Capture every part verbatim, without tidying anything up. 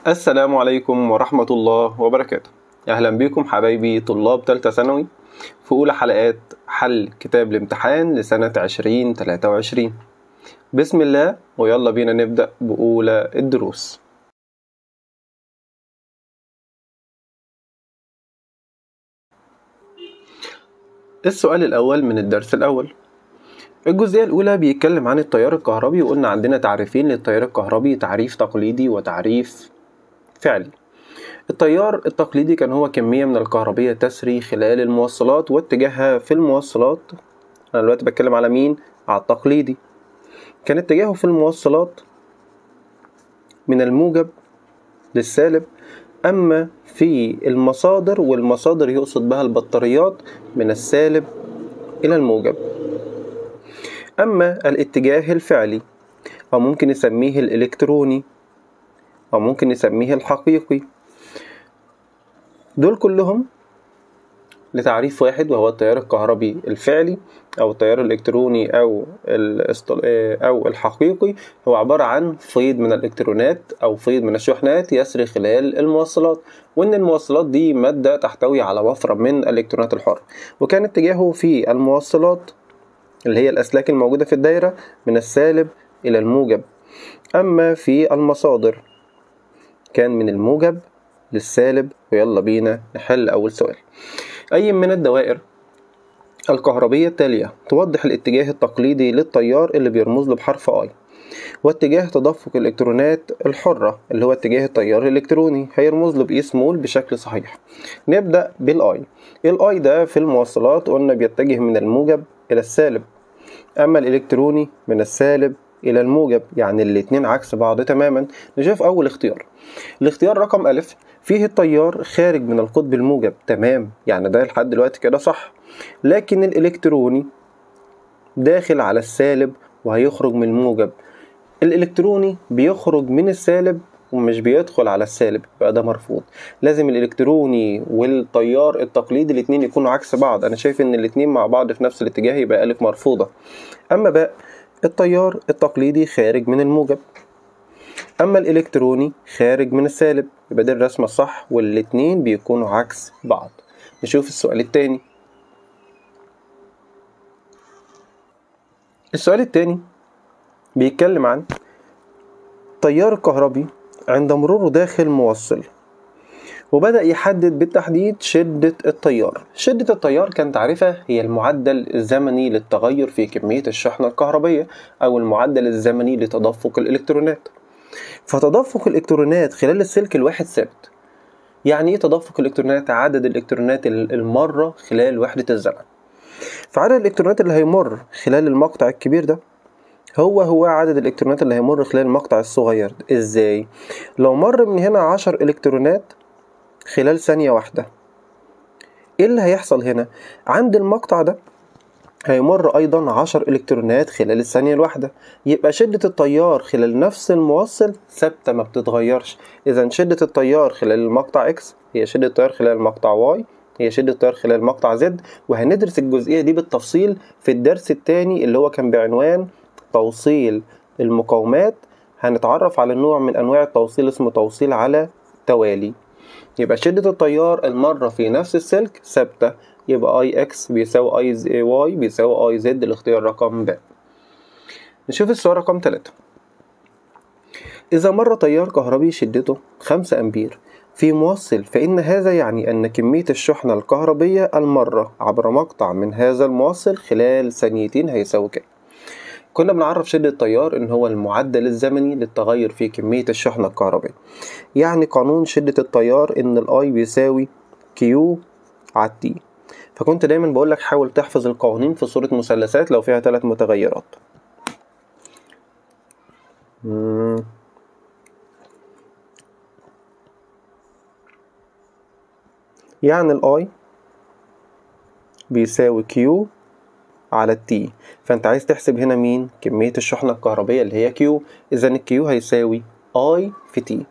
السلام عليكم ورحمة الله وبركاته. أهلا بكم حبايبي طلاب تالتة ثانوي في أولى حلقات حل كتاب الامتحان لسنة عشرين تلاتة وعشرين. بسم الله ويلا بينا نبدأ بأولى الدروس. السؤال الأول من الدرس الأول. الجزئية الأولى بيتكلم عن التيار الكهربي، وقلنا عندنا تعريفين للتيار الكهربي، تعريف تقليدي وتعريف فعلي. التيار التقليدي كان هو كمية من الكهربية تسري خلال الموصلات واتجاهها في الموصلات. أنا دلوقتي بتكلم على مين؟ على التقليدي. كان اتجاهه في الموصلات من الموجب للسالب، أما في المصادر، والمصادر يقصد بها البطاريات، من السالب إلى الموجب. أما الاتجاه الفعلي أو ممكن نسميه الإلكتروني أو ممكن نسميه الحقيقي، دول كلهم لتعريف واحد وهو التيار الكهربي الفعلي أو التيار الإلكتروني أو أو الحقيقي. هو عبارة عن فيض من الإلكترونات أو فيض من الشحنات يسري خلال الموصلات، وإن الموصلات دي مادة تحتوي على وفرة من الإلكترونات الحرة، وكان اتجاهه في الموصلات اللي هي الأسلاك الموجودة في الدايرة من السالب إلى الموجب. أما في المصادر كان من الموجب للسالب. ويلا بينا نحل أول سؤال. أي من الدوائر الكهربية التالية توضح الاتجاه التقليدي للتيار اللي بيرمز له بحرف I، واتجاه تدفق الإلكترونات الحرة اللي هو اتجاه التيار الإلكتروني هيرمز له بإي سمول بشكل صحيح. نبدأ بالآي. الآي ده في الموصلات قلنا بيتجه من الموجب إلى السالب، أما الإلكتروني من السالب إلى الموجب، يعني الاتنين عكس بعض تماما. نشوف أول اختيار، الاختيار رقم ألف، فيه التيار خارج من القطب الموجب. تمام، يعني ده لحد دلوقتي كده صح. لكن الإلكتروني داخل على السالب وهيخرج من الموجب. الإلكتروني بيخرج من السالب ومش بيدخل على السالب، بقى ده مرفوض. لازم الإلكتروني والتيار التقليدي الاتنين يكونوا عكس بعض. أنا شايف إن الاتنين مع بعض في نفس الاتجاه، يبقى ألف مرفوضة. أما بقى التيار التقليدي خارج من الموجب، أما الإلكتروني خارج من السالب، يبقى دي الرسمة الصح، والاتنين بيكونوا عكس بعض. نشوف السؤال التاني. السؤال التاني بيتكلم عن تيار كهربي عند مروره داخل موصل، وبدأ يحدد بالتحديد شدة التيار. شدة التيار كان تعريفها هي المعدل الزمني للتغير في كمية الشحنة الكهربية أو المعدل الزمني لتدفق الإلكترونات. فتدفق الإلكترونات خلال السلك الواحد ثابت. يعني إيه تدفق الإلكترونات؟ عدد الإلكترونات المرة خلال وحدة الزمن. فعدد الإلكترونات اللي هيمر خلال المقطع الكبير ده هو هو عدد الإلكترونات اللي هيمر خلال المقطع الصغير ده. إزاي؟ لو مر من هنا عشر إلكترونات خلال ثانية واحدة، إيه اللي هيحصل هنا؟ عند المقطع ده هيمر أيضا عشر إلكترونات خلال الثانية الواحدة. يبقى شدة التيار خلال نفس الموصل ثابتة ما بتتغيرش. إذا شدة التيار خلال المقطع X هي شدة التيار خلال المقطع Y هي شدة التيار خلال المقطع Z. وهندرس الجزئية دي بالتفصيل في الدرس الثاني اللي هو كان بعنوان توصيل المقاومات. هنتعرف على النوع من أنواع التوصيل اسمه توصيل على توالي. يبقى شدة التيار المرة في نفس السلك ثابتة، يبقى اي اكس بيساوي اي واي بيساوي اي زد، الاختيار رقم ب. نشوف السؤال رقم ثلاثة. إذا مر تيار كهربي شدته خمسة أمبير في موصل، فإن هذا يعني أن كمية الشحنة الكهربية المرة عبر مقطع من هذا الموصل خلال ثانيتين هيساوي كام؟ كنا بنعرف شدة التيار إن هو المعدل الزمني للتغير في كمية الشحنة الكهربية. يعني قانون شدة التيار إن الآي بيساوي كيو على تي. فكنت دايما بقولك حاول تحفظ القوانين في صورة مثلثات لو فيها ثلاث متغيرات. مم. يعني الآي بيساوي كيو على التي، فانت عايز تحسب هنا مين؟ كمية الشحنة الكهربية اللي هي كيو. إذا الكيو هيساوي اي في تي.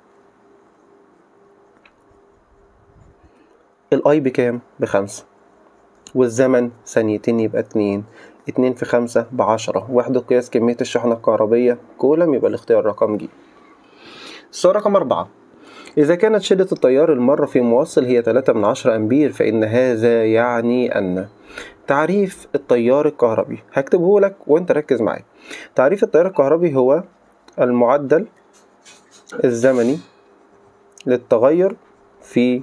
الاي بكام؟ بخمسة، والزمن ثانيتين يبقى اتنين. اتنين في خمسة بعشرة. وحدة قياس كمية الشحنة الكهربية كولم، يبقى الاختيار رقم ج. السؤال رقم أربعة. إذا كانت شدة التيار المر في موصل هي ثلاثة من عشرة أمبير فإن هذا يعني أن تعريف التيار الكهربي، هكتبه لك وانت ركز معايا. تعريف التيار الكهربي هو المعدل الزمني للتغير في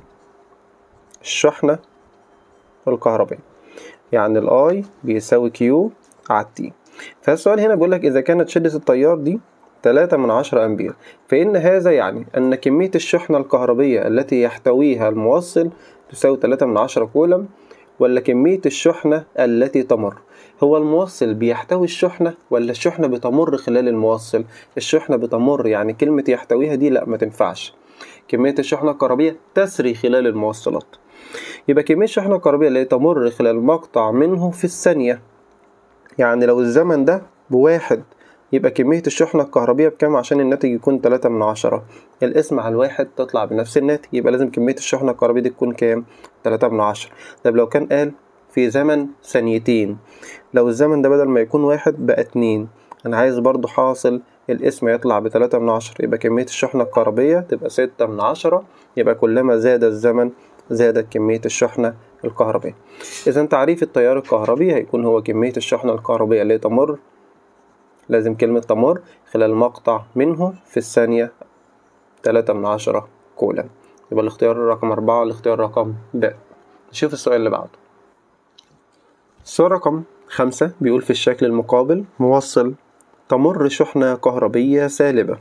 الشحنة الكهربية، يعني الاي بيساوي كيو على تي. فالسؤال هنا بيقول لك إذا كانت شدة التيار دي ثلاثة من عشرة أمبير فإن هذا يعني أن كمية الشحنة الكهربية التي يحتويها الموصل تساوي ثلاثة من عشرة كولم، ولا كمية الشحنة التي تمر. هو الموصل بيحتوي الشحنة ولا الشحنة بتمر خلال الموصل؟ الشحنة بتمر، يعني كلمة يحتويها دي لا ما تنفعش. كمية الشحنة الكهربية تسري خلال الموصلات، يبقى كمية الشحنة الكهربية اللي تمر خلال مقطع منه في الثانية. يعني لو الزمن ده بواحد يبقى كمية الشحنة الكهربية بكام عشان الناتج يكون ثلاثة من عشرة؟ القسمة على الواحد تطلع بنفس الناتج، يبقى لازم كمية الشحنة الكهربية دي تكون كام؟ ثلاثة من عشرة. طب لو كان قال في زمن ثانيتين، لو الزمن ده بدل ما يكون واحد بقى اتنين، أنا عايز برضو حاصل القسمة يطلع بثلاثة من عشرة، يبقى كمية الشحنة الكهربية تبقى ستة من عشرة. يبقى كلما زاد الزمن زادت كمية الشحنة الكهربية. إذا تعريف التيار الكهربي هيكون هو كمية الشحنة الكهربية اللي تمر، لازم كلمة تمر، خلال مقطع منه في الثانية ثلاثة من عشرة كولم. يبقى الاختيار رقم أربعة الاختيار رقم ب. نشوف السؤال اللي بعده. السؤال رقم خمسة بيقول في الشكل المقابل موصل تمر شحنة كهربية سالبة.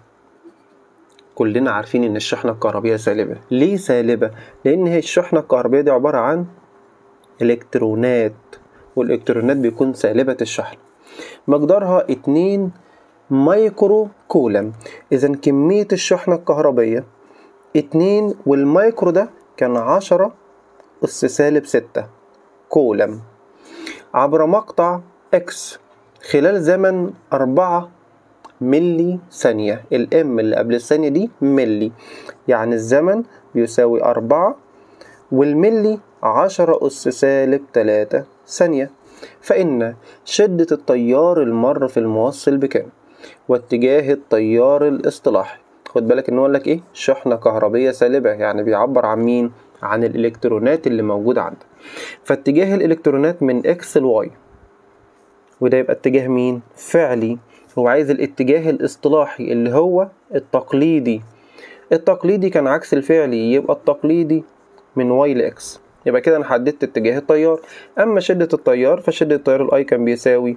كلنا عارفين ان الشحنة الكهربية سالبة. ليه سالبة؟ لان هي الشحنة الكهربية دي عبارة عن الكترونات، والالكترونات بيكون سالبة الشحن، مقدارها اتنين مايكرو كولم. اذا كمية الشحنة الكهربية اتنين، والمايكرو ده كان عشرة اس سالب ستة كولم عبر مقطع اكس خلال زمن أربعة ملي ثانية. الام اللي قبل الثانية دي ملي، يعني الزمن بيساوي أربعة والملي عشرة أس سالب تلاتة ثانية. فإن شدة التيار المر في الموصل بكام؟ واتجاه التيار الاصطلاحي. خد بالك إنه قالك إيه؟ شحنة كهربية سالبة، يعني بيعبر عن مين؟ عن الإلكترونات اللي موجودة عندك. فاتجاه الإلكترونات من إكس لواي، وده يبقى اتجاه مين؟ فعلي. هو عايز الاتجاه الاصطلاحي اللي هو التقليدي. التقليدي كان عكس الفعلي، يبقى التقليدي من واي لإكس. يبقى كده أنا حددت اتجاه التيار. أما شدة التيار فشدة التيار الأي كان بيساوي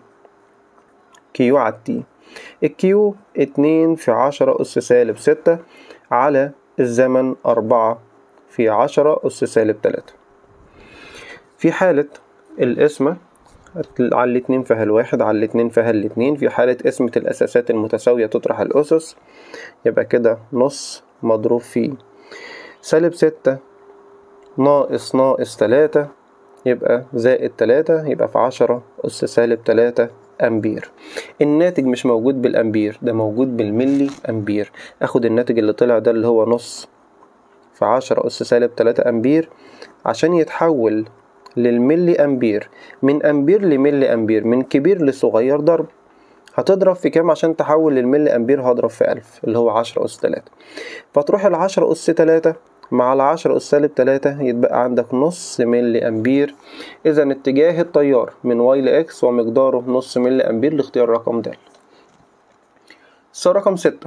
كيو على تي. الكيو اتنين في عشرة أس سالب ستة على الزمن أربعة في عشرة أس سالب تلاتة. في حالة القسمة على الاتنين فيها الواحد على الاتنين فيها الاتنين. في حالة قسمة الأساسات المتساوية تطرح الأسس، يبقى كده نص مضروب في سالب ستة ناقص ناقص تلاتة يبقى زائد تلاتة، يبقى في عشرة أس سالب تلاتة أمبير. الناتج مش موجود بالأمبير، ده موجود بالملي أمبير. أخد الناتج اللي طلع ده اللي هو نص في عشرة أس سالب تلاتة أمبير عشان يتحول للملي أمبير. من أمبير لملي أمبير، من كبير لصغير ضرب. هتضرب في كام عشان تحول للملي أمبير؟ هضرب في ألف اللي هو عشرة أس تلاتة. فتروح العشرة أس تلاتة مع العشرة أس سالب تلاتة يتبقى عندك نص ملي أمبير. إذا اتجاه التيار من واي لإكس ومقداره نص ملي أمبير. الاختيار رقم د. السؤال رقم ستة.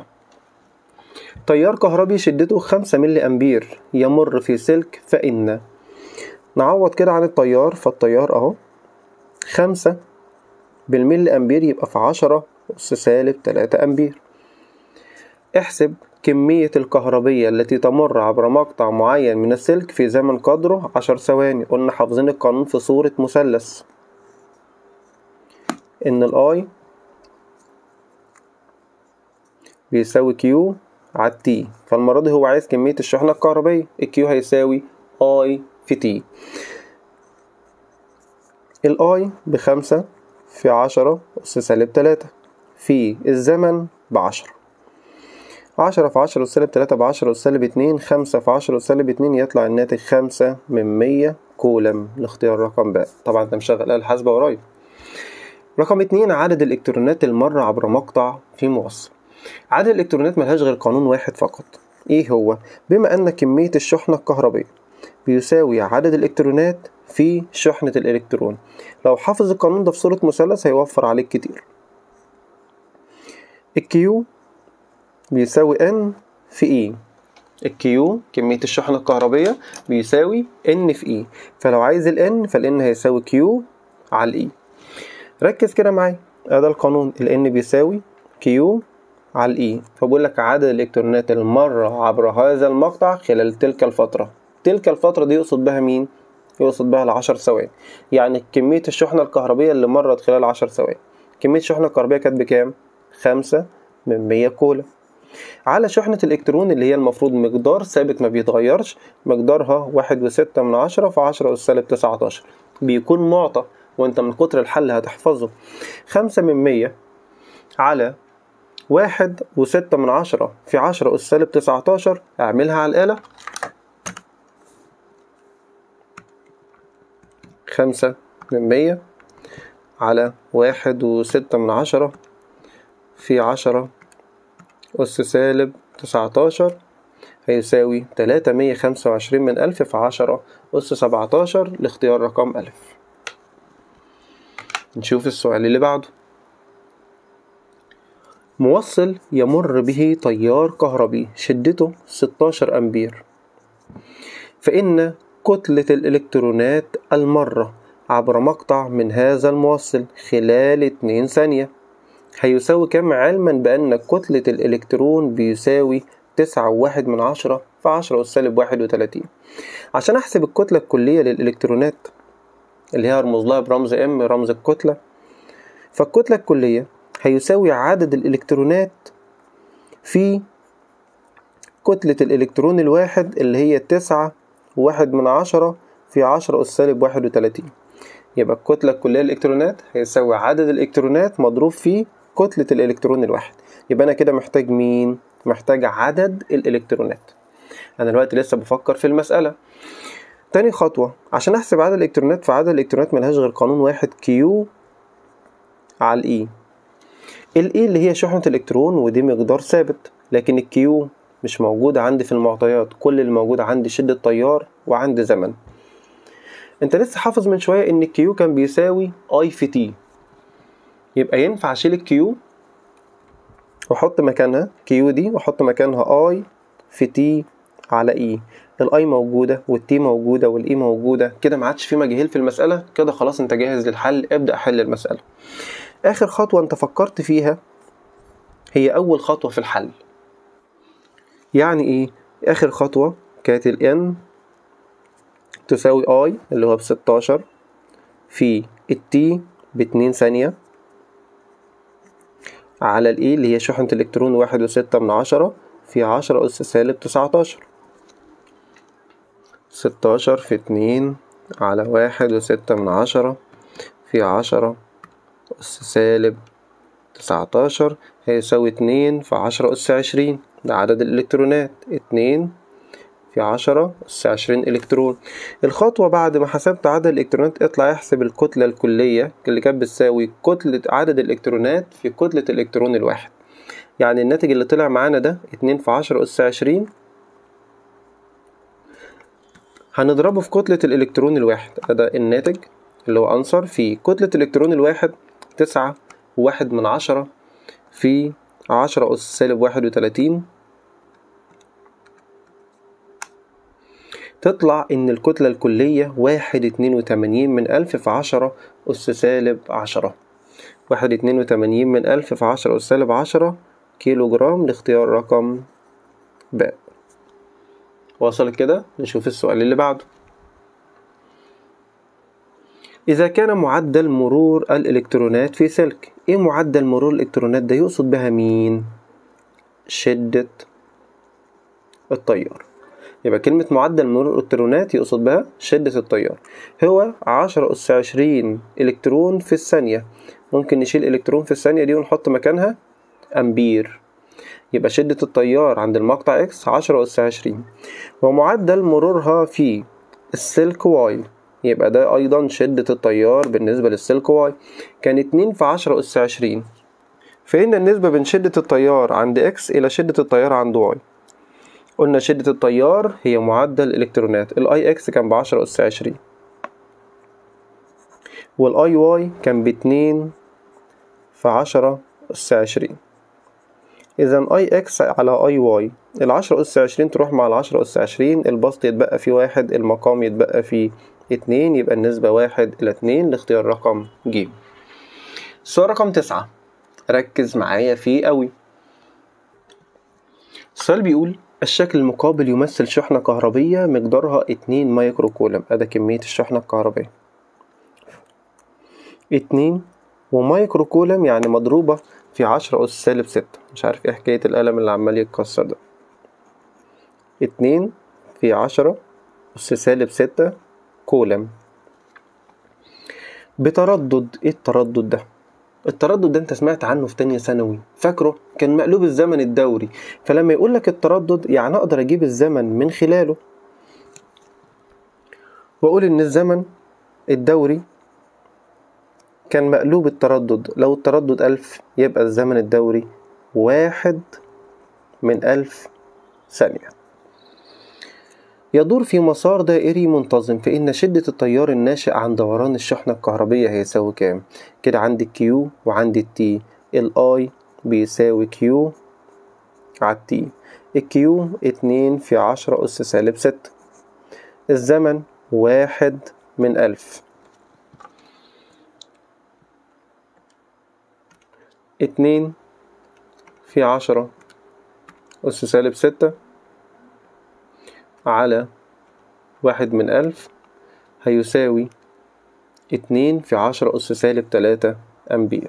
تيار كهربي شدته خمسة ملي أمبير يمر في سلك، فإن نعوض كده عن التيار. فالتيار أهو خمسة بالملي أمبير يبقى في عشرة أس سالب تلاتة أمبير. احسب كمية الكهربية التي تمر عبر مقطع معين من السلك في زمن قدره عشر ثواني. قلنا حافظين القانون في صورة مثلث، إن الآي بيساوي كيو على تي. فالمرة دي هو عايز كمية الشحنة الكهربية، الكيو هيساوي آي في تي. الآي بخمسة في عشرة أس سالب تلاتة في الزمن بعشرة. عشرة في عشرة أس سالب تلاتة بعشرة أس سالب اتنين. خمسة في عشرة أس سالب اتنين يطلع الناتج خمسة من مية كولم. الاختيار رقم ب. طبعا انت مشغل آلة الحاسبة ورايا. رقم اتنين عدد الإلكترونات المرة عبر مقطع في موصل. عدد الإلكترونات ملهاش غير قانون واحد فقط، ايه هو؟ بما ان كمية الشحنة الكهربية بيساوي عدد الالكترونات في شحنة الالكترون. لو حافظ القانون ده في صورة مثلث هيوفر عليك كتير. الكيو بيساوي ان في اي. الكيو كمية الشحنة الكهربية بيساوي ان في اي، فلو عايز الان فالان هيساوي كيو على الاي. ركز كده معايا، هذا القانون، الان بيساوي كيو على الاي، فبقول لك عدد الالكترونات المرة عبر هذا المقطع خلال تلك الفترة. تلك الفترة دي يقصد بها مين؟ يقصد بها العشر ثواني. يعني كمية الشحنة الكهربية اللي مرت خلال عشر ثواني. كمية الشحنة الكهربية كانت بكام؟ خمسة من مية كولا على شحنة الإلكترون اللي هي المفروض مقدار ثابت ما بيتغيرش، مقدارها واحد وستة من عشرة في عشرة أس سالب تسعتاشر. بيكون معطى وانت من كتر الحل هتحفظه. خمسة من مية على واحد وستة من عشرة في عشرة أس سالب تسعتاشر. اعملها على الآلة. خمسة من مية على واحد وستة من عشرة في عشرة أس سالب تسعتاشر هيساوي تلاتة مية خمسة وعشرين من ألف في عشرة أس سبعتاشر لاختيار رقم ألف. نشوف السؤال اللي بعده. موصل يمر به تيار كهربي شدته ستاشر أمبير، فإن كتلة الإلكترونات المرة عبر مقطع من هذا الموصل خلال اتنين ثانية هيساوي كم، علما بأن كتلة الإلكترون بيساوي تسعة وواحد من عشرة في عشرة أس سالب واحد وتلاتين. عشان أحسب الكتلة الكلية للإلكترونات اللي هي هرمز لها برمز M، رمز الكتلة، فالكتلة الكلية هيساوي عدد الإلكترونات في كتلة الإلكترون الواحد اللي هي تسعة وواحد من عشرة في عشرة أس سالب واحد وتلاتين. يبقى الكتلة الكلية للإلكترونات هيساوي عدد الإلكترونات مضروب في كتلة الإلكترون الواحد. يبقى أنا كده محتاج مين؟ محتاج عدد الإلكترونات. أنا دلوقتي لسه بفكر في المسألة. تاني خطوة، عشان أحسب عدد الإلكترونات، فعدد الإلكترونات ملهاش غير قانون واحد، كيو على الإي. الإي اللي هي شحنة الإلكترون ودي مقدار ثابت، لكن الكيو مش موجودة عندي في المعطيات. كل اللي موجود عندي شدة تيار وعندي زمن. انت لسه حافظ من شوية ان الكيو كان بيساوي اي في تي، يبقى ينفع اشيل الكيو واحط مكانها كيو دي واحط مكانها اي في تي على اي. الاي موجودة والتي موجودة والاي موجودة، كده ما عادش في مجهول في المسألة. كده خلاص انت جاهز للحل، ابدأ حل المسألة. اخر خطوة انت فكرت فيها هي اول خطوة في الحل. يعني ايه اخر خطوة؟ كانت الان تساوي اي اللي هو بستاشر في التي باتنين ثانية على الاي اللي هي شحنة الالكترون واحد وستة من عشرة في عشرة أس سالب تسعتاشر. ستاشر في اتنين على واحد وستة من عشرة في عشرة أس سالب تسعتاشر هيساوي اتنين في عشرة أس عشرين. ده عدد الإلكترونات، اتنين في عشرة أس عشرين إلكترون. الخطوة بعد ما حسبت عدد الإلكترونات اطلع احسب الكتلة الكلية اللي كانت بتساوي كتلة عدد الإلكترونات في كتلة الإلكترون الواحد. يعني الناتج اللي طلع معانا ده اتنين في عشرة أس عشرين، هنضربه في كتلة الإلكترون الواحد. ده الناتج اللي هو أنصر في كتلة الإلكترون الواحد تسعة وواحد من عشرة في عشرة أس سالب واحد وتلاتين. تطلع إن الكتلة الكلية واحد اتنين وتمانين من ألف في عشرة أس سالب عشرة. واحد اتنين وتمانين من ألف في عشرة أس سالب عشرة كيلو جرام لاختيار رقم ب. وصل كده؟ نشوف السؤال اللي بعده. إذا كان معدل مرور الإلكترونات في سلك، إيه معدل مرور الإلكترونات ده؟ يقصد بها مين؟ شدة التيار. يبقى كلمة معدل مرور الإلكترونات يقصد بها شدة التيار. هو عشرة أس عشرين إلكترون في الثانية. ممكن نشيل إلكترون في الثانية دي ونحط مكانها أمبير. يبقى شدة التيار عند المقطع إكس عشرة أس عشرين، ومعدل مرورها في السلك واي، يبقى ده أيضا شدة التيار بالنسبة للسلك واي كان اتنين في عشرة أس عشرين. فإن النسبة بين شدة التيار عند إكس إلى شدة التيار عند واي. قلنا شدة التيار هي معدل الإلكترونات. الأي إكس كان بعشرة أس عشرين، والأي واي كان باتنين في عشرة أس عشرين. إذا أي إكس على أي واي، العشرة أس عشرين تروح مع العشرة أس عشرين، البسط يتبقى فيه واحد، المقام يتبقى فيه اتنين، يبقى النسبة واحد إلى اتنين لاختيار رقم ج. السؤال رقم تسعة، ركز معايا فيه قوي. السؤال بيقول الشكل المقابل يمثل شحنة كهربية مقدارها اتنين مايكرو كولم. أدا كمية الشحنة الكهربية اتنين، ومايكرو كولم يعني مضروبة في عشرة أس سالب ستة. مش عارف ايه حكاية القلم اللي عمال يتكسر ده. اتنين في عشرة أس سالب ستة كولم بتردد. ايه التردد ده؟ التردد ده انت سمعت عنه في تانية ثانوي، فاكره؟ كان مقلوب الزمن الدوري. فلما يقولك التردد يعني اقدر اجيب الزمن من خلاله واقول ان الزمن الدوري كان مقلوب التردد. لو التردد ألف يبقى الزمن الدوري واحد من ألف ثانية. يدور في مسار دائري منتظم، فإن شدة التيار الناشئ عن دوران الشحنة الكهربية هيساوي كام؟ كده عندي الكيو وعندي التي. الآي بيساوي كيو على التي. الكيو اتنين في عشرة أس سالب ستة. الزمن واحد من ألف. اتنين في عشرة أس سالب ستة على واحد من ألف هيساوي اتنين في عشرة أس سالب تلاتة أمبير.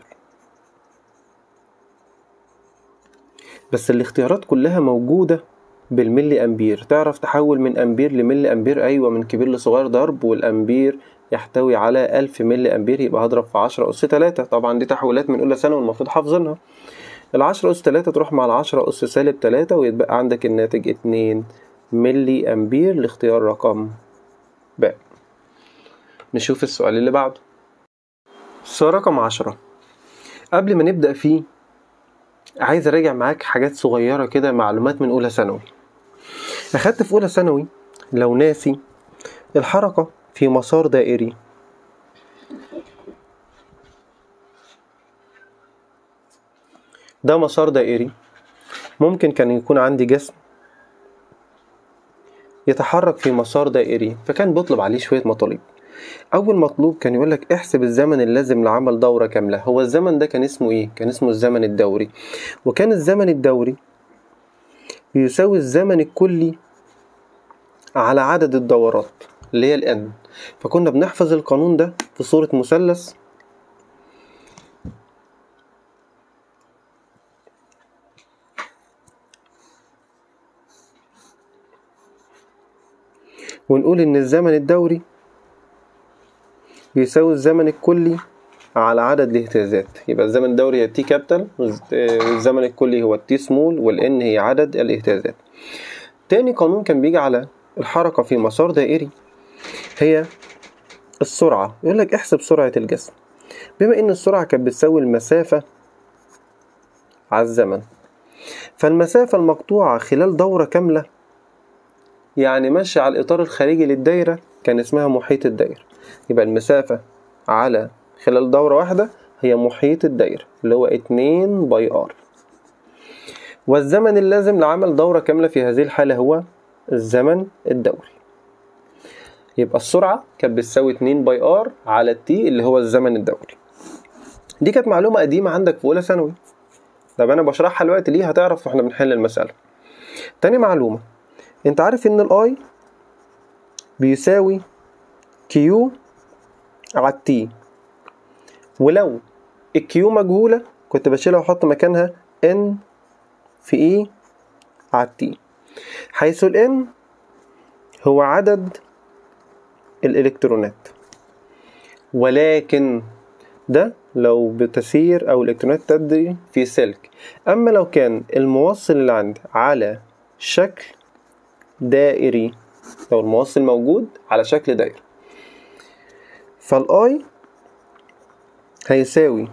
بس الاختيارات كلها موجودة بالملي أمبير. تعرف تحول من أمبير لملي أمبير؟ أيوة، من كبير لصغير ضرب، والأمبير يحتوي على ألف ملي أمبير، يبقى هضرب في عشرة أس تلاتة. طبعا دي تحويلات من أولى ثانوي والمفروض حافظينها. العشرة أس تلاتة تروح مع العشرة أس سالب تلاتة ويتبقى عندك الناتج اتنين ملي أمبير لاختيار رقم ب. نشوف السؤال اللي بعده. السؤال رقم عشرة. قبل ما نبدأ فيه عايز أراجع معاك حاجات صغيرة كده، معلومات من أولى ثانوي. أخدت في أولى ثانوي لو ناسي الحركة في مسار دائري. ده مسار دائري، ممكن كان يكون عندي جسم يتحرك في مسار دائري، فكان بيطلب عليه شوية مطالب. أول مطلوب كان يقولك احسب الزمن اللازم لعمل دورة كاملة. هو الزمن ده كان اسمه إيه؟ كان اسمه الزمن الدوري. وكان الزمن الدوري بيساوي الزمن الكلي على عدد الدورات اللي هي الان. فكنا بنحفظ القانون ده في صورة مثلث، ونقول ان الزمن الدوري بيساوي الزمن الكلي على عدد الاهتزازات. يبقى الزمن الدوري هي تي كابيتال، والزمن الكلي هو التي سمول، والان هي عدد الاهتزازات. تاني قانون كان بيجي على الحركة في مسار دائري هي السرعة. يقول لك احسب سرعة الجسم. بما ان السرعة كانت بتساوي المسافة على الزمن، فالمسافة المقطوعة خلال دورة كاملة يعني ماشية على الإطار الخارجي للدايرة كان اسمها محيط الدايرة. يبقى المسافة على خلال دورة واحدة هي محيط الدايرة اللي هو اتنين باي ار. والزمن اللازم لعمل دورة كاملة في هذه الحالة هو الزمن الدوري. يبقى السرعة كانت بتساوي اتنين باي ار على التي اللي هو الزمن الدوري. دي كانت معلومة قديمة عندك في أولى ثانوي. طب أنا بشرحها دلوقتي ليه؟ هتعرف واحنا بنحل المسألة. تاني معلومة، انت عارف ان الاي بيساوي كيو على التي، ولو الكيو مجهولة كنت بشيلها واحط مكانها ان في اي على التي، حيث الان هو عدد الالكترونات، ولكن ده لو بتسير او الالكترونات تجري في سلك. اما لو كان الموصل اللي عندي على شكل دائري، لو الموصل موجود على شكل دائري، فالاي هيساوي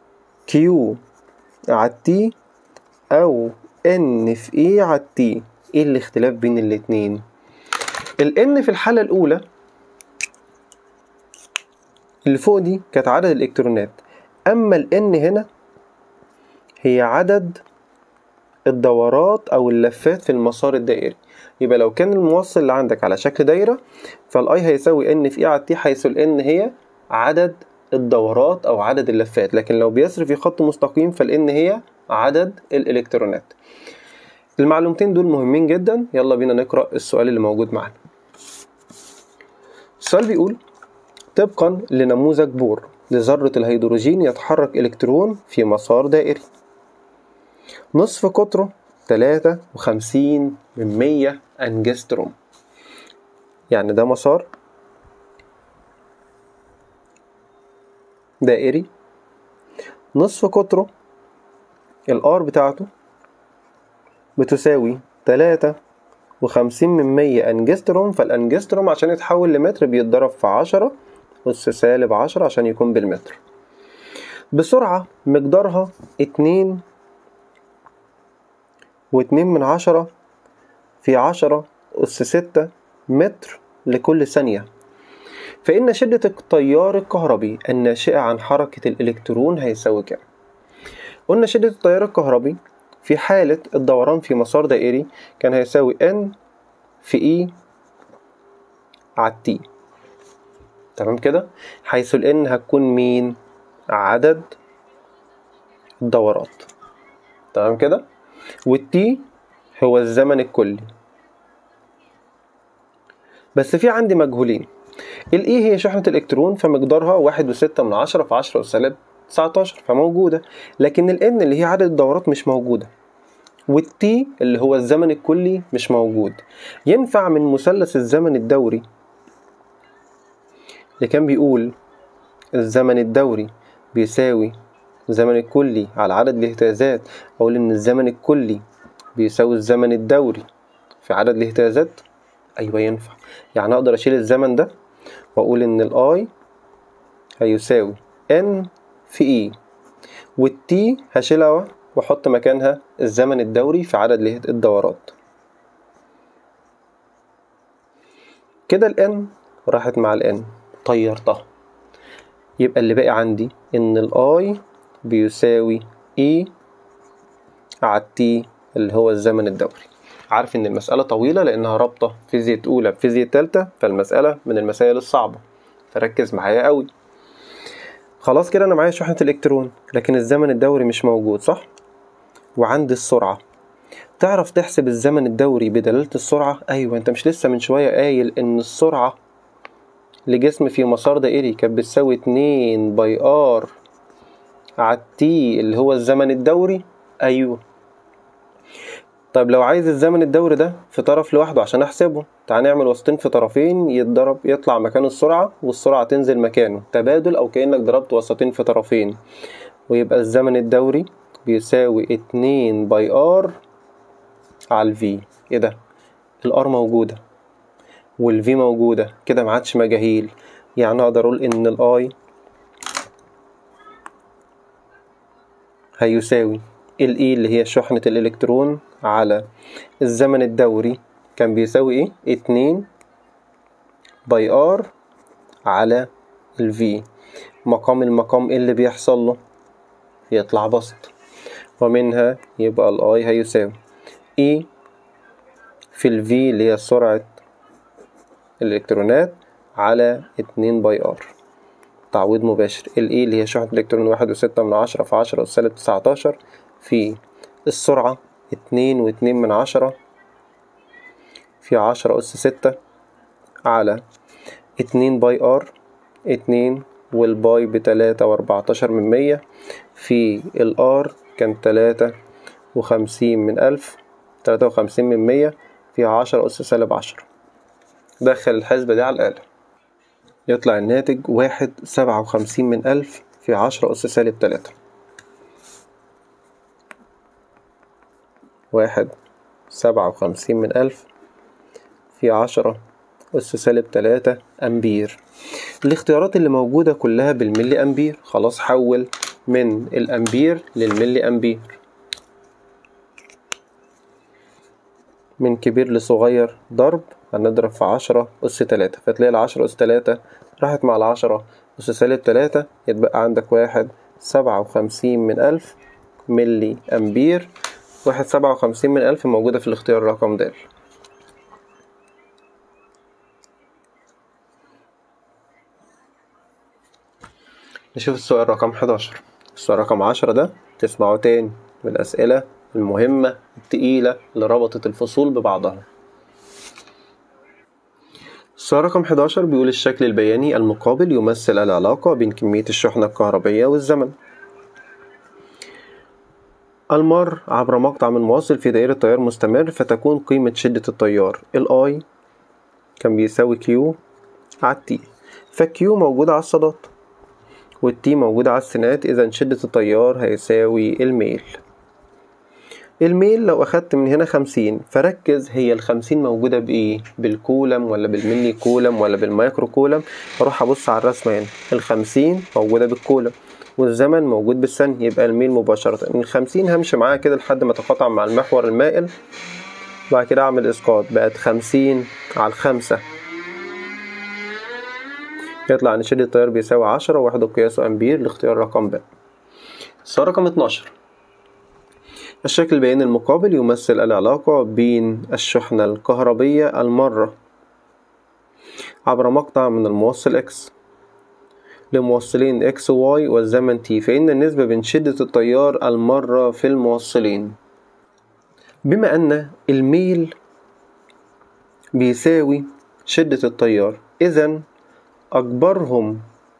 كيو على التي او ان في اي على التي. ايه الاختلاف بين الاتنين؟ ال N في الحالة الأولى اللي فوق دي كانت عدد الإلكترونات، أما ال N هنا هي عدد الدورات أو اللفات في المسار الدائري. يبقى لو كان الموصل اللي عندك على شكل دايرة فالI هيساوي N في E على T، حيث ال N هي عدد الدورات أو عدد اللفات، لكن لو بيسري في خط مستقيم فال N هي عدد الإلكترونات. المعلومتين دول مهمين جدا. يلا بينا نقرأ السؤال اللي موجود معنا. السؤال بيقول: طبقا لنموذج بور لذرة الهيدروجين يتحرك إلكترون في مسار دائري، نصف قطره تلاتة وخمسين من مية أنجستروم. يعني ده مسار دائري، نصف قطره الآر بتاعته بتساوي تلاتة وخمسين من مية أنجستروم. فالأنجستروم عشان يتحول لمتر بيتضرب في عشرة أس سالب عشرة عشان يكون بالمتر، بسرعة مقدارها اتنين واتنين من عشرة في عشرة أس ستة متر لكل ثانية. فإن شدة التيار الكهربي الناشئة عن حركة الإلكترون هيساوي كام؟ قلنا شدة التيار الكهربي في حالة الدوران في مسار دائري كان هيساوي N في E على T. تمام كده؟ حيث ال N هتكون مين؟ عدد الدورات. تمام كده؟ وال T هو الزمن الكلي. بس في عندي مجهولين. ال E هي شحنة الإلكترون فمقدارها واحد وستة من عشرة في عشرة أس سالب تسعتاشر فموجودة، لكن ال N اللي هي عدد الدورات مش موجودة، وال T اللي هو الزمن الكلي مش موجود. ينفع من مثلث الزمن الدوري اللي كان بيقول الزمن الدوري بيساوي الزمن الكلي على عدد الاهتزازات، أقول إن الزمن الكلي بيساوي الزمن الدوري في عدد الاهتزازات؟ أيوة ينفع. يعني أقدر أشيل الزمن ده وأقول إن ال I هيساوي N في E، وال T هشيلها وأحط مكانها الزمن الدوري في عدد الدورات. كده ال N راحت مع ال N طيرتها، يبقى اللي باقي عندي إن ال I بيساوي E على T اللي هو الزمن الدوري. عارف إن المسألة طويلة لأنها رابطة فيزياء أولى بفيزياء تالتة، فالمسألة من المسائل الصعبة، فركز معايا قوي. خلاص كده أنا معايا شحنة الإلكترون لكن الزمن الدوري مش موجود، صح؟ وعندي السرعة. تعرف تحسب الزمن الدوري بدلالة السرعة؟ أيوة، أنت مش لسه من شوية قايل إن السرعة لجسم في مسار دائري كانت بتساوي اتنين باي آر على تي اللي هو الزمن الدوري؟ أيوة. طيب لو عايز الزمن الدوري ده في طرف لوحده عشان أحسبه، تعال نعمل وسطين في طرفين يتضرب يطلع مكان السرعة والسرعة تنزل مكانه، تبادل أو كأنك ضربت وسطين في طرفين، ويبقى الزمن الدوري بيساوي اتنين باي آر على الفي. ايه ده؟ الار موجودة والفي موجودة، كده ما عادش مجاهيل. يعني اقدر اقول ان الاي هيساوي الاي اللي هي شحنة الالكترون على الزمن الدوري كان بيساوي ايه؟ اتنين باي ار على الفي. مقام المقام ايه اللي بيحصل له؟ يطلع بسط، ومنها يبقى الاي هيساوي اي في الفي اللي هي سرعة الإلكترونات على اتنين باي ار. تعويض مباشر. ال E اللي هي شحنة الإلكترون واحد وستة من عشرة في عشرة أس سالب تسعتاشر في السرعة اتنين واتنين من عشرة في عشرة أس ستة على اتنين باي ار، اتنين والباي بتلاتة وأربعتاشر من مية في الار كان تلاتة وخمسين من ألف، تلاتة وخمسين من مية في عشرة أس سالب عشرة. دخل الحسبة دي على الآلة يطلع الناتج واحد سبعة وخمسين من ألف في عشرة أس سالب تلاتة. واحد سبعة وخمسين من ألف في عشرة أس سالب تلاتة أمبير. الاختيارات اللي موجودة كلها بالملي أمبير، خلاص حول من الأمبير للملي أمبير. من كبير لصغير ضرب هنضرب في عشرة أس تلاتة، فتلاقي العشرة أس تلاتة راحت مع العشرة أس سالب تلاتة، يتبقى عندك واحد سبعة وخمسين من ألف ملي أمبير. واحد سبعة وخمسين من ألف موجودة في الاختيار رقم د. نشوف السؤال رقم حداشر. السؤال رقم عشرة ده تسمعه تاني من الأسئلة المهمة التقيلة اللي ربطت الفصول ببعضها. السؤال رقم حداشر بيقول الشكل البياني المقابل يمثل العلاقة بين كمية الشحنة الكهربية والزمن. المر عبر مقطع من موصل في دائرة تيار مستمر، فتكون قيمة شدة التيار الآي كان بيساوي كيو على التي، فالكيو موجودة على الصادات والتي موجودة على السينات، إذا شدة التيار هيساوي الميل. الميل لو أخدت من هنا خمسين، فركز هي الخمسين موجودة بإيه؟ بالكولم ولا بالملي كولم ولا بالمايكرو كولم؟ أروح أبص على الرسمة هنا، الخمسين موجودة بالكولم والزمن موجود بالثانية، يبقى الميل مباشرة من الخمسين همشي معاها كده لحد ما تقاطع مع المحور المائل، بعد كده أعمل إسقاط، بقت خمسين على الخمسة، يطلع إن شدة التيار بيساوي عشرة ووحدة قياسه أمبير، الاختيار رقم ب. السؤال رقم اتناشر. الشكل البياني المقابل يمثل العلاقة بين الشحنة الكهربية المرة عبر مقطع من الموصل X لموصلين X و Y والزمن T، فإن النسبة بين شدة التيار المرة في الموصلين. بما أن الميل بيساوي شدة التيار، إذن أكبرهم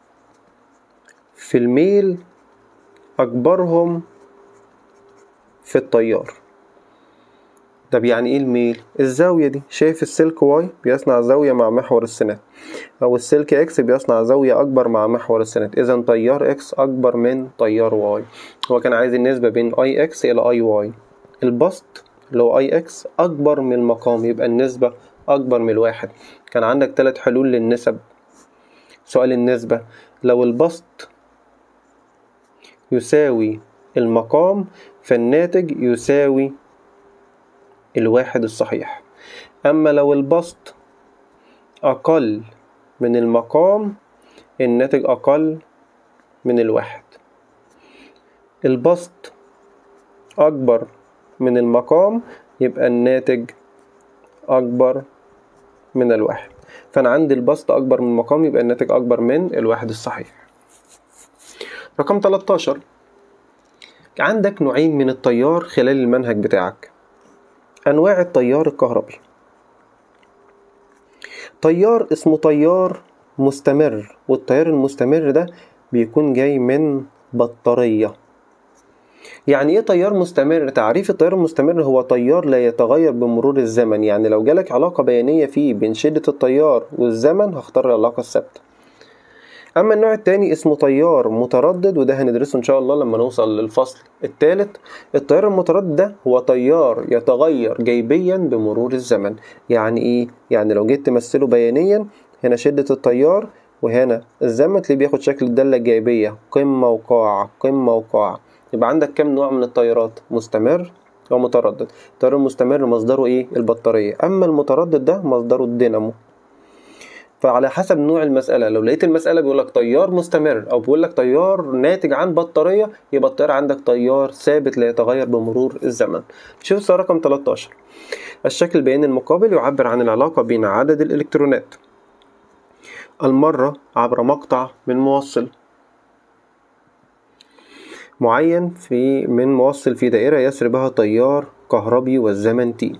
في الميل أكبرهم في التيار. طب يعني ايه الميل؟ الزاوية دي، شايف السلك واي بيصنع زاوية مع محور السينات، او السلك اكس بيصنع زاوية اكبر مع محور السينات، اذا تيار اكس اكبر من تيار واي. هو كان عايز النسبة بين اي اكس الى اي واي. البسط اللي هو اي اكس اكبر من المقام، يبقى النسبة اكبر من الواحد. كان عندك ثلاث حلول للنسب. سؤال النسبة، لو البسط يساوي المقام فالناتج يساوي الواحد الصحيح. أما لو البسط أقل من المقام الناتج أقل من الواحد. البسط أكبر من المقام يبقى الناتج أكبر من الواحد، فأنا عندي البسط أكبر من المقام يبقى الناتج أكبر من الواحد الصحيح. رقم تلتاشر. عندك نوعين من التيار خلال المنهج بتاعك. أنواع التيار الكهربي: تيار اسمه تيار مستمر، والتيار المستمر ده بيكون جاي من بطارية. يعني ايه تيار مستمر؟ تعريف التيار المستمر هو تيار لا يتغير بمرور الزمن، يعني لو جالك علاقة بيانية فيه بين شدة التيار والزمن هختار العلاقة الثابتة. أما النوع التاني اسمه تيار متردد، وده هندرسه إن شاء الله لما نوصل للفصل الثالث. التيار المتردد ده هو تيار يتغير جيبيا بمرور الزمن. يعني إيه؟ يعني لو جيت تمثله بيانيا، هنا شدة التيار وهنا الزمن، تلاقيه بياخد شكل الدالة الجايبية، قمة وقاع قمة وقاع. يبقى عندك كم نوع من التيارات؟ مستمر ومتردد. التيار المستمر مصدره إيه؟ البطارية، أما المتردد ده مصدره الدينامو. فعلى حسب نوع المسألة، لو لقيت المسألة بيقولك تيار مستمر أو بيقولك تيار ناتج عن بطارية، يبقى التيار عندك تيار ثابت لا يتغير بمرور الزمن. شوف السؤال رقم تلتاشر. الشكل البياني المقابل يعبر عن العلاقة بين عدد الإلكترونات المرة عبر مقطع من موصل معين في من موصل في دائرة يسري بها تيار كهربي والزمن تي،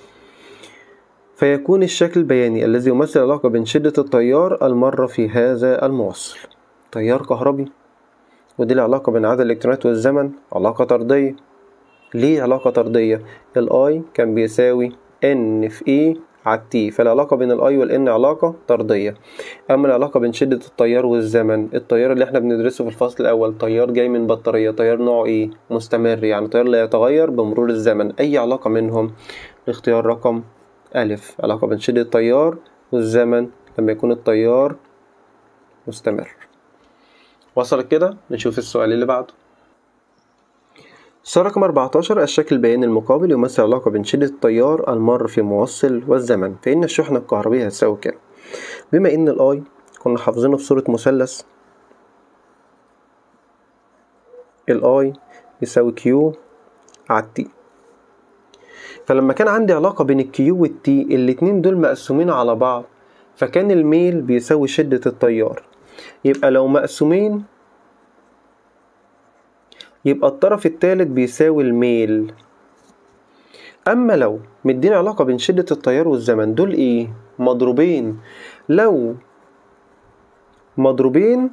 فيكون الشكل البياني الذي يمثل العلاقة بين شدة التيار المرة في هذا الموصل. تيار كهربي، ودي العلاقة بين عدد الإلكترونات والزمن علاقة طردية. ليه علاقة طردية؟ الآي كان بيساوي N في E على T، فالعلاقة بين الآي والإن علاقة طردية. أما العلاقة بين شدة التيار والزمن، التيار اللي احنا بندرسه في الفصل الأول تيار جاي من بطارية، تيار نوعه إيه؟ مستمر، يعني تيار لا يتغير بمرور الزمن. أي علاقة منهم؟ الاختيار رقم ألف، علاقة بين شدة التيار والزمن لما يكون التيار مستمر. وصلت كده؟ نشوف السؤال اللي بعده. السؤال رقم أربعتاشر، الشكل البياني المقابل يمثل علاقة بين شدة التيار المر في موصل والزمن، فإن الشحنة الكهربية هتساوي كام؟ بما إن الآي كنا حافظينه في صورة مثلث، الآي يساوي كيو على التي، فلما كان عندي علاقة بين الكيو والتي الاتنين دول مقسومين على بعض، فكان الميل بيساوي شدة التيار. يبقى لو مقسومين يبقى الطرف الثالث بيساوي الميل. اما لو مدينا علاقة بين شدة التيار والزمن، دول ايه؟ مضروبين. لو مضروبين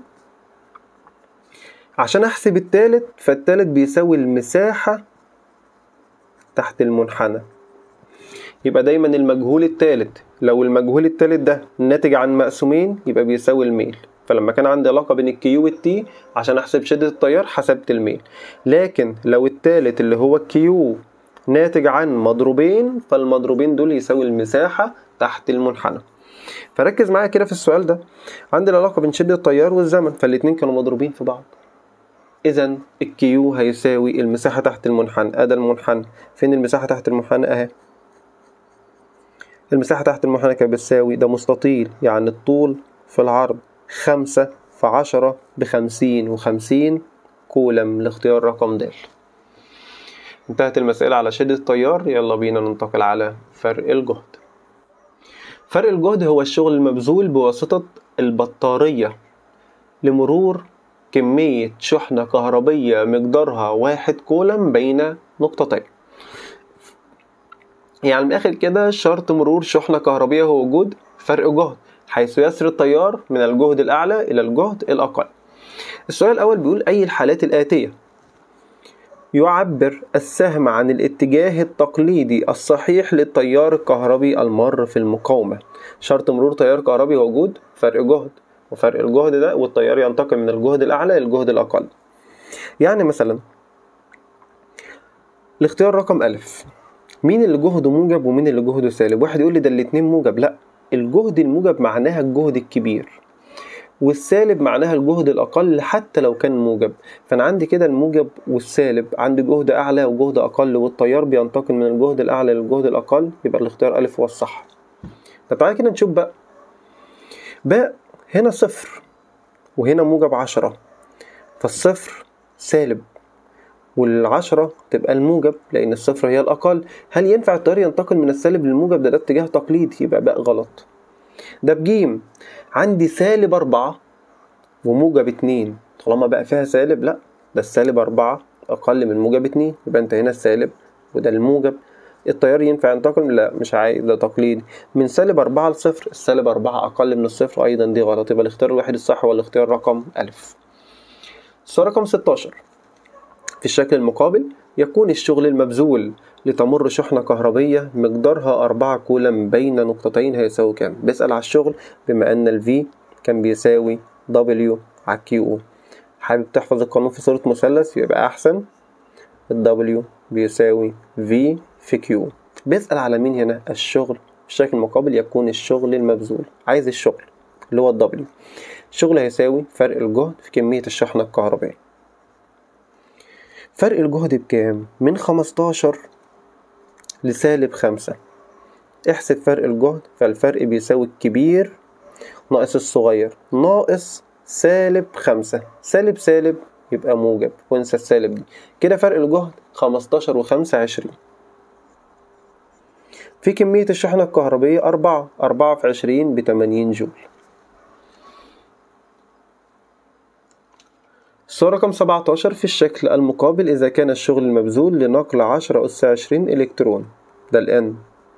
عشان احسب الثالث، فالثالث بيساوي المساحة تحت المنحنى. يبقى دايما المجهول الثالث، لو المجهول الثالث ده ناتج عن مقسومين يبقى بيساوي الميل. فلما كان عندي علاقة بين الكيو والتي عشان احسب شدة التيار حسبت الميل، لكن لو الثالث اللي هو الكيو ناتج عن مضروبين، فالمضروبين دول يساوي المساحة تحت المنحنى. فركز معايا كده في السؤال ده، عندي العلاقة بين شدة التيار والزمن، فالاتنين كانوا مضروبين في بعض. إذا الكيو هيساوي المساحة تحت المنحنى. أدا المنحنى، فين المساحة تحت المنحنى؟ أهي المساحة تحت المنحنى كانت بتساوي، ده مستطيل يعني الطول في العرض، خمسة في عشرة بخمسين وخمسين كولم، لاختيار رقم د. انتهت المسألة على شدة التيار. يلا بينا ننتقل على فرق الجهد. فرق الجهد هو الشغل المبذول بواسطة البطارية لمرور كمية شحنة كهربية مقدارها واحد كولم بين نقطتين. يعني من الآخر كده شرط مرور شحنة كهربية هو وجود فرق جهد، حيث يسري التيار من الجهد الأعلى إلى الجهد الأقل. السؤال الأول بيقول أي الحالات الآتية يعبر السهم عن الاتجاه التقليدي الصحيح للتيار الكهربي المار في المقاومة. شرط مرور تيار كهربي هو وجود فرق جهد، وفرق الجهد ده والتيار ينتقل من الجهد الأعلى للجهد الأقل. يعني مثلا الاختيار رقم ألف، مين اللي جهده موجب ومين اللي جهده سالب؟ واحد يقول لي ده الاتنين موجب. لا، الجهد الموجب معناها الجهد الكبير، والسالب معناها الجهد الأقل حتى لو كان موجب. فأنا عندي كده الموجب والسالب، عندي جهد أعلى وجهد أقل، والتيار بينتقل من الجهد الأعلى للجهد الأقل، يبقى الاختيار ألف هو الصح. طب تعالى كده نشوف بقى. باء هنا صفر وهنا موجب عشرة، فالصفر سالب والعشرة تبقى الموجب لأن الصفر هي الأقل. هل ينفع التيار ينتقل من السالب للموجب؟ ده ده اتجاه تقليدي، يبقى باء غلط. ده بجيم، عندي سالب أربعة وموجب اتنين، طالما بقى فيها سالب لا، ده السالب أربعة أقل من موجب اتنين، يبقى أنت هنا السالب وده الموجب. التيار ينفع ينتقل؟ لا مش عايز، ده تقليدي. من سالب أربعة لصفر، السالب أربعة أقل من الصفر، أيضا دي غلط، يبقى الاختيار الوحيد الصح هو الاختيار رقم ألف. السؤال رقم ستاشر، في الشكل المقابل يكون الشغل المبذول لتمر شحنة كهربية مقدارها أربعة كولم بين نقطتين هيساوي كام؟ بيسأل على الشغل بما أن ال V كان بيساوي W على Q. حابب تحفظ القانون في صورة مثلث يبقى أحسن، ال W بيساوي V في Q. بيسأل على مين هنا؟ الشغل. في الشكل المقابل يكون الشغل المبذول، عايز الشغل اللي هو ال W. الشغل هيساوي فرق الجهد في كمية الشحنة الكهربائية. فرق الجهد بكام؟ من خمستاشر لسالب خمسة. احسب فرق الجهد، فالفرق بيساوي الكبير ناقص الصغير ناقص سالب خمسة. سالب سالب يبقى موجب، وانسى السالب دي. كده فرق الجهد خمستاشر وخمسة عشرين. في كمية الشحنة الكهربية أربعة، أربعة في عشرين بتمانين جول. السؤال رقم سبعتاشر، في الشكل المقابل إذا كان الشغل المبذول لنقل عشرة أس عشرين إلكترون، ده الآن،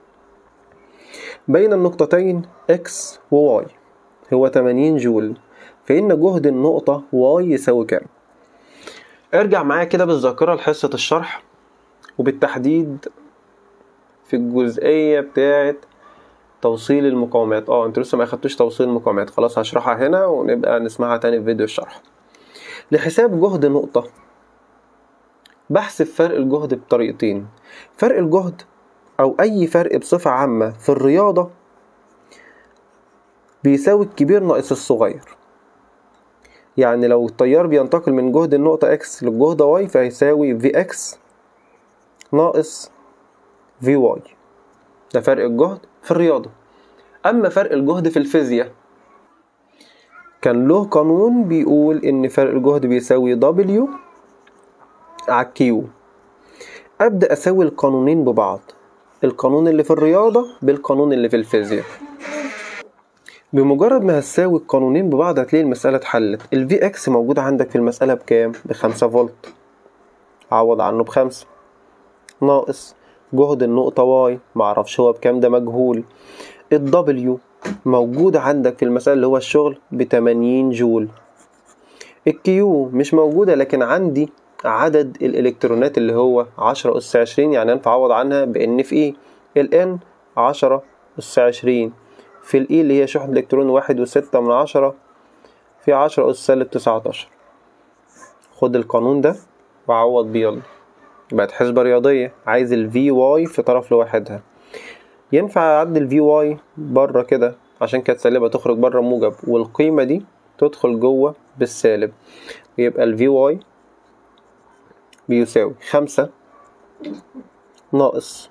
بين النقطتين X و Y هو تمانين جول، فإن جهد النقطة Y يساوي كام؟ ارجع معايا كده بالذاكرة لحصة الشرح، وبالتحديد في الجزئية بتاعة توصيل المقاومات. اه انتوا لسه ما اخدتوش توصيل المقاومات، خلاص هشرحها هنا ونبقى نسمعها تاني في فيديو الشرح. لحساب جهد نقطة بحسب فرق الجهد بطريقتين. فرق الجهد أو أي فرق بصفة عامة في الرياضة بيساوي الكبير ناقص الصغير. يعني لو التيار بينتقل من جهد النقطة X للجهد Y فهيساوي في إكس ناقص في واي. ده فرق الجهد في الرياضة. أما فرق الجهد في الفيزياء كان له قانون بيقول إن فرق الجهد بيساوي دبليو على كيو. أبدأ أساوي القانونين ببعض، القانون اللي في الرياضة بالقانون اللي في الفيزياء. بمجرد ما هتساوي القانونين ببعض هتلاقي المسألة اتحلت. ال في إكس موجود عندك في المسألة بكام؟ بخمسة فولت، عوض عنه بخمسة، ناقص جهد النقطة واي معرفش هو بكام، ده مجهول. الدبليو موجود عندك في المسألة اللي هو الشغل بتمانين جول. الكيو مش موجودة لكن عندي عدد الإلكترونات اللي هو عشرة أس عشرين، يعني أنت عوض عنها بإن في إيه. الإن عشرة أس عشرين في الإي اللي هي شحنة إلكترون واحد وستة من عشرة في عشرة أس سالب تسعتاشر. خد القانون ده وعوض بيه يلا. بقت حسبة رياضية، عايز ال في واي في طرف لوحدها. ينفع أعدل ال في واي بره كده عشان كانت سالبة تخرج بره موجب، والقيمة دي تدخل جوه بالسالب. يبقى ال في واي بيساوي خمسة ناقص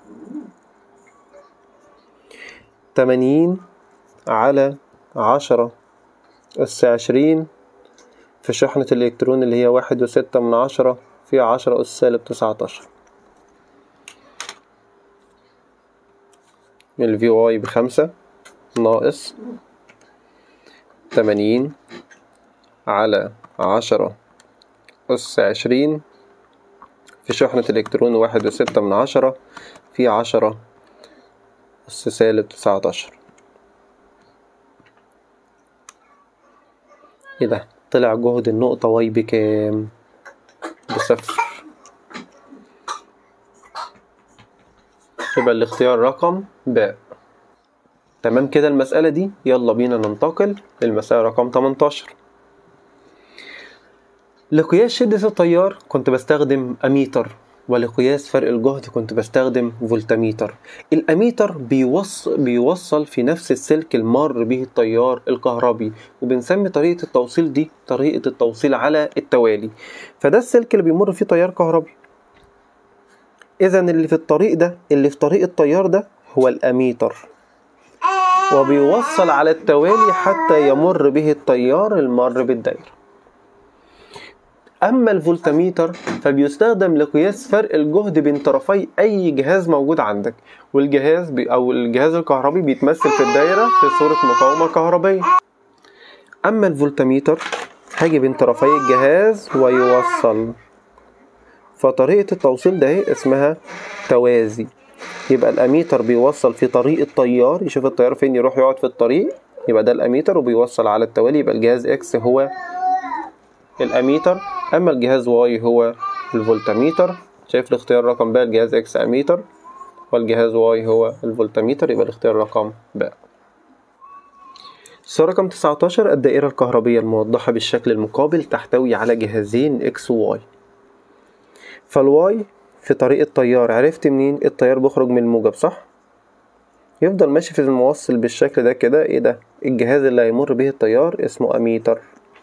تمانين على عشرة أس عشرين في شحنة الإلكترون اللي هي واحد وستة من عشرة في عشرة أس سالب تسعتاشر. ال في واي بخمسة ناقص تمانين على عشرة أس عشرين في شحنة الإلكترون واحد وستة من عشرة في عشرة أس سالب تسعتاشر. ايه ده؟ طلع جهد النقطة واي بكام؟ بصفر. يبقى الاختيار رقم باء. تمام كده المسألة دي. يلا بينا ننتقل للمسألة رقم تمنتاشر. لقياس شدة التيار كنت بستخدم أميتر، ولقياس فرق الجهد كنت بستخدم فولتميتر. الأميتر بيوصل, بيوصل في نفس السلك المار به التيار الكهربي، وبنسمي طريقة التوصيل دي طريقة التوصيل على التوالي. فده السلك اللي بيمر فيه تيار كهربي. إذا اللي في الطريق ده اللي في طريق التيار ده هو الأميتر، وبيوصل على التوالي حتى يمر به التيار المار بالدائرة. أما الفولتميتر فبيستخدم لقياس فرق الجهد بين طرفي أي جهاز موجود عندك، والجهاز بي أو الجهاز الكهربي بيتمثل في الدائرة في صورة مقاومة كهربية. أما الفولتميتر هاجي بين طرفي الجهاز ويوصل، فطريقة التوصيل ده اسمها توازي. يبقى الأميتر بيوصل في طريق التيار، يشوف التيار فين يروح يقعد في الطريق، يبقى ده الأميتر وبيوصل على التوالي. يبقى الجهاز إكس هو الأميتر، أما الجهاز واي هو الفولتميتر. شايف الاختيار رقم ب، الجهاز إكس أميتر والجهاز واي هو الفولتميتر، يبقى الاختيار رقم ب. السؤال رقم تسعتاشر. الدائرة الكهربية الموضحة بالشكل المقابل تحتوي على جهازين إكس وواي. فالواي في طريق التيار، عرفت منين؟ التيار بيخرج من الموجب صح؟ يفضل ماشي في الموصل بالشكل ده كده. ايه ده؟ الجهاز اللي هيمر به التيار اسمه أميتر.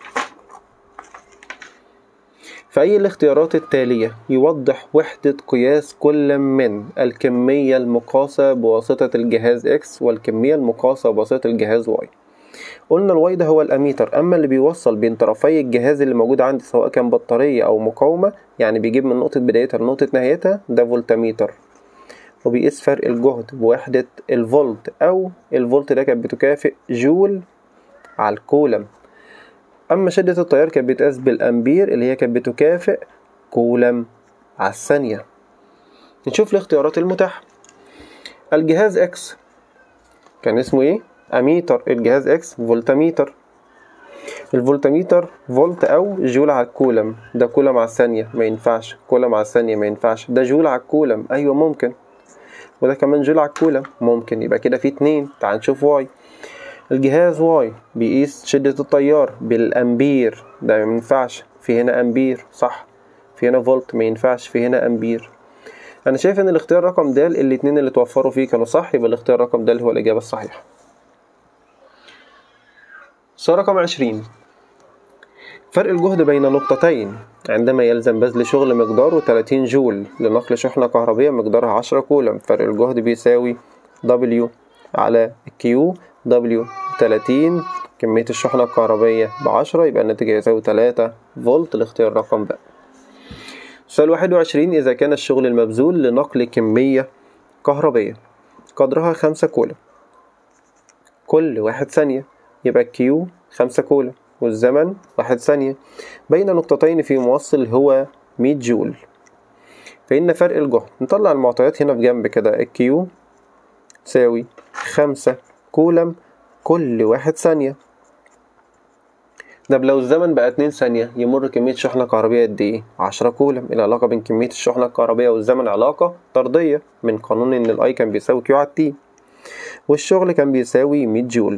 فأي الاختيارات التالية يوضح وحدة قياس كل من الكمية المقاسة بواسطة الجهاز X والكمية المقاسة بواسطة الجهاز Y. قلنا الواي ده هو الأميتر، أما اللي بيوصل بين طرفي الجهاز اللي موجود عندي سواء كان بطارية أو مقاومة، يعني بيجيب من نقطة بدايتها لنقطة نهايتها، ده فولتميتر، وبيقيس فرق الجهد بوحدة الفولت، أو الفولت ده كانت بتكافئ جول على الكولم. أما شدة التيار كانت بتقاس بالأمبير اللي هي كانت بتكافئ كولم على الثانية. نشوف الاختيارات المتاحة. الجهاز X كان اسمه ايه؟ أميتر. الجهاز X فولتميتر. الفولتميتر فولت أو جول على الكولم، ده كولم على الثانية ما ينفعش، كولم على الثانية ما ينفعش، ده جول على الكولم أيوة ممكن، وده كمان جول على الكولم ممكن، يبقى كده في اتنين. تعال نشوف واي. الجهاز واي بيقيس شدة التيار بالأمبير، ده ما ينفعش، في هنا أمبير صح، في هنا فولت ما ينفعش، في هنا أمبير. أنا شايف إن الاختيار رقم د الاتنين اللي توفروا فيه كانوا صح، يبقى الاختيار رقم د هو الإجابة الصحيحة. سؤال رقم عشرين. فرق الجهد بين نقطتين عندما يلزم بذل شغل مقداره ثلاثين جول لنقل شحنة كهربية مقدارها عشرة كولم. فرق الجهد بيساوي W على Q. W ثلاثين، كمية الشحنة الكهربية بعشرة، يبقى الناتج يساوي ثلاثة فولت. الاختيار رقم ب. سؤال واحد وعشرين. إذا كان الشغل المبذول لنقل كمية كهربية قدرها خمسة كولم كل واحد ثانية، يبقى Q خمسة كولم والزمن واحد ثانية بين نقطتين في موصل هو مية جول، فإن فرق الجهد، نطلع المعطيات هنا في جنب كده، الكيو تساوي خمسة كولم كل واحد ثانية. طب لو الزمن بقى اتنين ثانية يمر كمية شحنة كهربية قد ايه؟ عشرة كولم. العلاقة بين كمية الشحنة الكهربية والزمن علاقة طردية من قانون ان الاي كان بيساوي كيو على تي، والشغل كان بيساوي مية جول.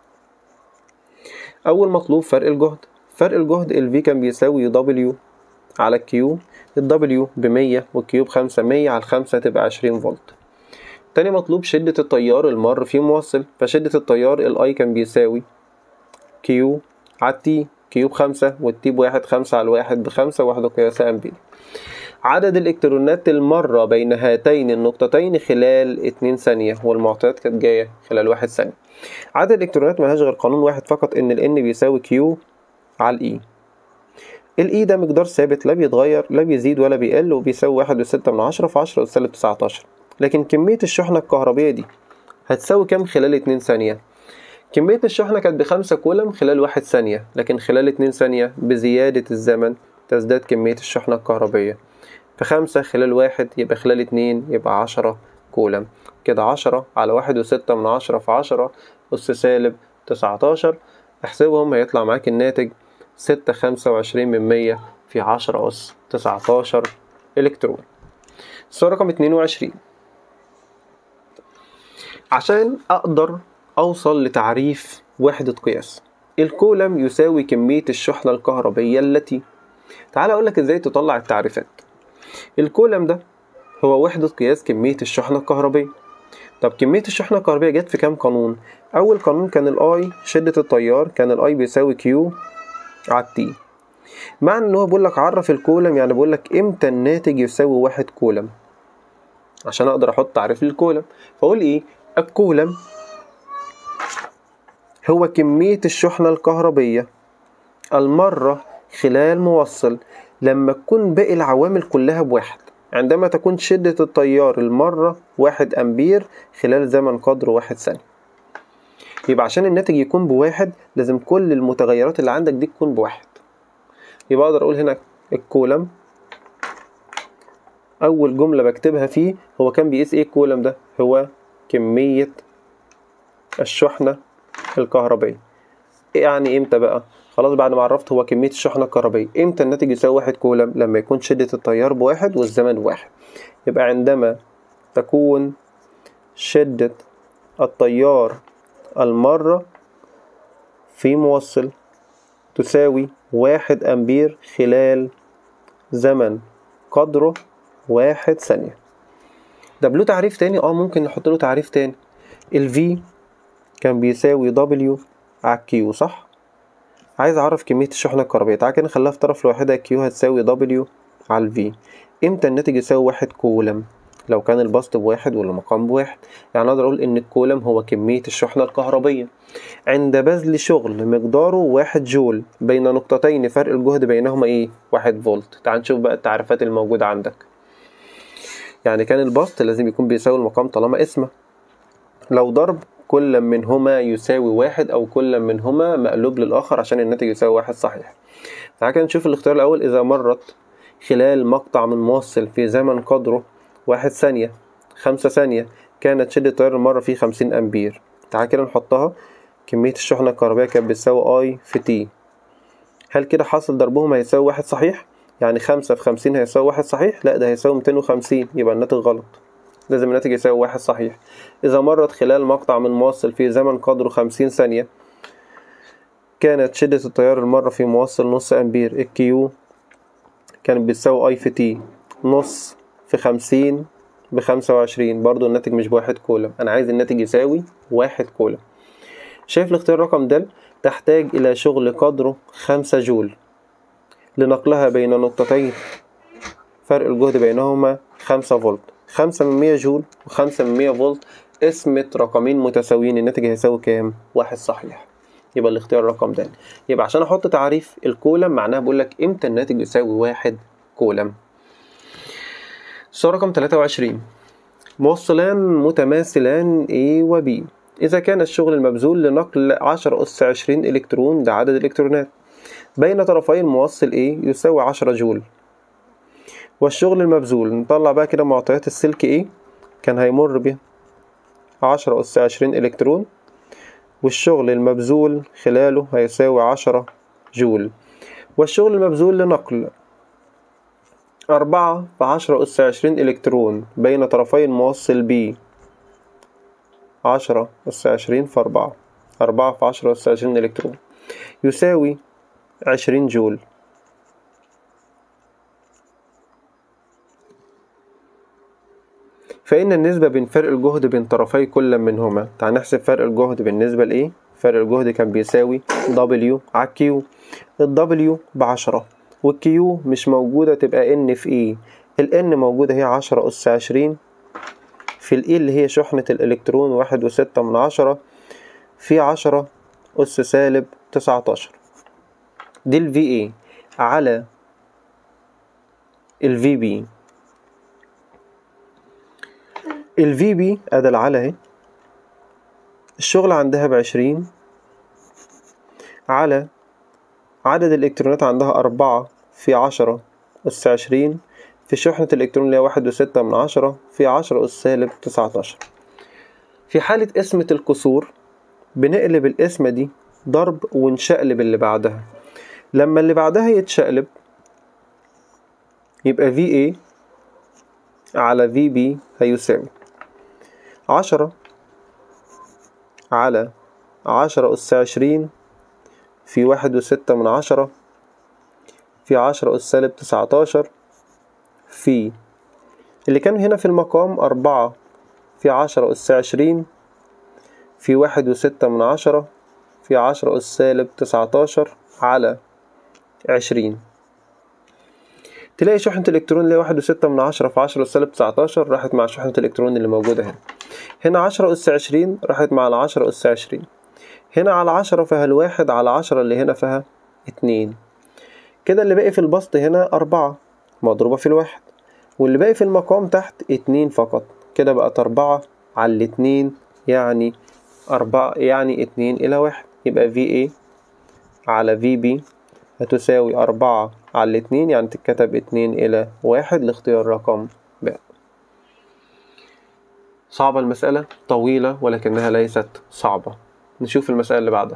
أول مطلوب فرق الجهد. فرق الجهد ال V كان بيساوي W على Q. ال W بمية والQ بخمسة، مية على خمسة تبقى عشرين فولت. تاني مطلوب شدة التيار المر في موصل، فشدة التيار ال I كان بيساوي Q على T. Q بخمسة والT بواحد، خمسة على الواحد بخمسة، واحد وقياس أمبير. عدد الإلكترونات المرة بين هاتين النقطتين خلال اتنين ثانية، والمعطيات كانت جاية خلال واحد ثانية. عدد الإلكترونات ملهاش غير قانون واحد فقط، إن ال N بيساوي Q على ال E. ال E ده مقدار ثابت لا بيتغير لا بيزيد ولا بيقل، وبيساوي واحد وستة من عشرة في عشرة والسالب تسعتاشر. لكن كمية الشحنة الكهربية دي هتساوي كام خلال اتنين ثانية؟ كمية الشحنة كانت بخمسة كولم خلال واحد ثانية، لكن خلال اتنين ثانية بزيادة الزمن تزداد كمية الشحنة الكهربية. فخمسة خلال واحد يبقى خلال اتنين يبقى عشرة كولم. كده عشرة على واحد وستة من عشرة في عشرة أس سالب تسعتاشر. احسبهم هيطلع معاك الناتج ستة خمسة وعشرين من مية في عشرة أس تسعتاشر إلكترون. السؤال رقم اتنين وعشرين. عشان أقدر أوصل لتعريف وحدة قياس، الكولم يساوي كمية الشحنة الكهربية التي، تعال أقولك إزاي تطلع التعريفات. الكولم ده هو وحدة قياس كمية الشحنة الكهربية. طب كمية الشحنة الكهربية جت في كام قانون؟ أول قانون كان الآي شدة التيار، كان الآي بيساوي كيو على تي. معنى إن هو بيقولك عرف الكولم، يعني بيقولك إمتى الناتج يساوي واحد كولم. عشان أقدر أحط تعريف للكولم فأقول إيه؟ الكولم هو كمية الشحنة الكهربية المرة خلال موصل لما تكون باقي العوامل كلها بواحد، عندما تكون شدة التيار المرة واحد أمبير خلال زمن قدره واحد ثانية. يبقى عشان الناتج يكون بواحد لازم كل المتغيرات اللي عندك دي تكون بواحد. يبقى أقدر أقول هنا الكولم أول جملة بكتبها فيه هو كان بيقيس إيه؟ الكولم ده هو كمية الشحنة الكهربية. يعني إمتى بقى؟ خلاص بعد ما عرفت هو كمية الشحنة الكهربية، إمتى الناتج يساوي واحد كولم؟ لما يكون شدة التيار بواحد والزمن بواحد. يبقى عندما تكون شدة التيار المرة في موصل تساوي واحد أمبير خلال زمن قدره واحد ثانية. ده له تعريف تاني؟ اه ممكن نحط له تعريف تاني. ال V كان بيساوي W على Q، صح؟ عايز اعرف كمية الشحنة الكهربية، تعالى كده نخليها في طرف لوحدها، Q هتساوي W على V. امتى الناتج يساوي واحد كولم؟ لو كان البسط بواحد والمقام بواحد. يعني اقدر اقول ان الكولم هو كمية الشحنة الكهربية عند بذل شغل مقداره واحد جول بين نقطتين فرق الجهد بينهما ايه؟ واحد فولت. تعال نشوف بقى التعريفات الموجودة عندك. يعني كان البسط لازم يكون بيساوي المقام طالما اسمه. لو ضرب كل منهما يساوي واحد أو كل منهما مقلوب للآخر عشان الناتج يساوي واحد صحيح. تعال كده نشوف الاختيار الأول. إذا مرت خلال مقطع من موصل في زمن قدره واحد ثانية خمسة ثانية كانت شدة التيار المرة فيه خمسين أمبير. تعال كده نحطها. كمية الشحنة الكهربائية كانت بتساوي I في T. هل كده حاصل ضربهم هيساوي واحد صحيح؟ يعني خمسة في خمسين هيساوي واحد صحيح؟ لا، ده هيساوي ميتين وخمسين، يبقى الناتج غلط. لازم الناتج يساوي واحد صحيح. إذا مرت خلال مقطع من موصل في زمن قدره خمسين ثانية كانت شدة التيار المرة في موصل نص أمبير. الكيو كانت بتساوي I في T. نص في خمسين بخمسة وعشرين، برضو الناتج مش بواحد كولم. أنا عايز الناتج يساوي واحد كولم. شايف الاختيار رقم د؟ تحتاج إلى شغل قدره خمسة جول لنقلها بين نقطتين فرق الجهد بينهما خمسة فولت. خمسة من مية جول وخمسة من مية فولت قسمة رقمين متساويين، الناتج هيساوي كام؟ واحد صحيح. يبقى الاختيار رقم د. يبقى عشان احط تعريف الكولم معناها بقول لك امتى الناتج يساوي واحد كولم. السؤال رقم تلاتة وعشرين. موصلان متماثلان A و B إذا كان الشغل المبذول لنقل عشرة أس عشرين إلكترون، ده عدد الإلكترونات، بين طرفي الموصل A يساوي عشرة جول، والشغل المبذول نطلع بقى كده معطيات السلك A كان هيمر به عشرة أس عشرين إلكترون، والشغل المبذول خلاله هيساوي عشرة جول، والشغل المبذول لنقل أربعة في عشرة أس عشرين إلكترون بين طرفي الموصل B عشرة أس عشرين في أربعة، أربعة في عشرة أس عشرين إلكترون يساوي عشرين جول. فإن النسبة بين فرق الجهد بين طرفي كل منهما، تعال نحسب فرق الجهد بالنسبة لإيه؟ فرق الجهد كان بيساوي W على Q. ال W بعشرة والكيو مش موجودة تبقى N في E. ال N موجودة هي عشرة أس عشرين في ال E اللي هي شحنة الإلكترون واحد وستة من عشرة في عشرة أس سالب تسعتاشر. دي ال في إيه على ال في بي. ال في بي أدا العلى اهي، الشغل عندها بعشرين على عدد الإلكترونات عندها أربعة في عشرة أس عشرين في شحنة الإلكترون اللي هي واحد وستة من عشرة في عشرة أس سالب تسعتاشر. في حالة قسمة الكسور بنقلب القسمة دي ضرب ونشقلب اللي بعدها. لما اللي بعدها يتشقلب يبقى في إيه على في بي هيساوي عشرة على عشرة أس عشرين في واحد وستة من عشرة في عشرة أس سالب تسعتاشر في اللي كان هنا في المقام أربعة في عشرة أس عشرين في واحد وستة من عشرة في عشرة أس سالب تسعتاشر على عشرين. تلاقي شحنة الإلكترون اللي هي واحد وستة من عشرة في عشرة أس سالب تسعتاشر راحت مع شحنة الإلكترون اللي موجودة هنا. هنا عشرة أس عشرين راحت مع العشرة أس عشرين. هنا على عشرة فيها الواحد على عشرة اللي هنا فيها اتنين. كده اللي باقي في البسط هنا أربعة مضروبة في الواحد، واللي باقي في المقام تحت اتنين فقط. كده بقت أربعة على الاتنين يعني أربعة يعني اتنين إلى واحد. يبقى في إيه على في بي هتساوي أربعة على الاتنين يعني تتكتب اتنين إلى واحد. لاختيار رقم ب. صعبة المسألة؟ طويلة ولكنها ليست صعبة. نشوف المسألة اللي بعدها.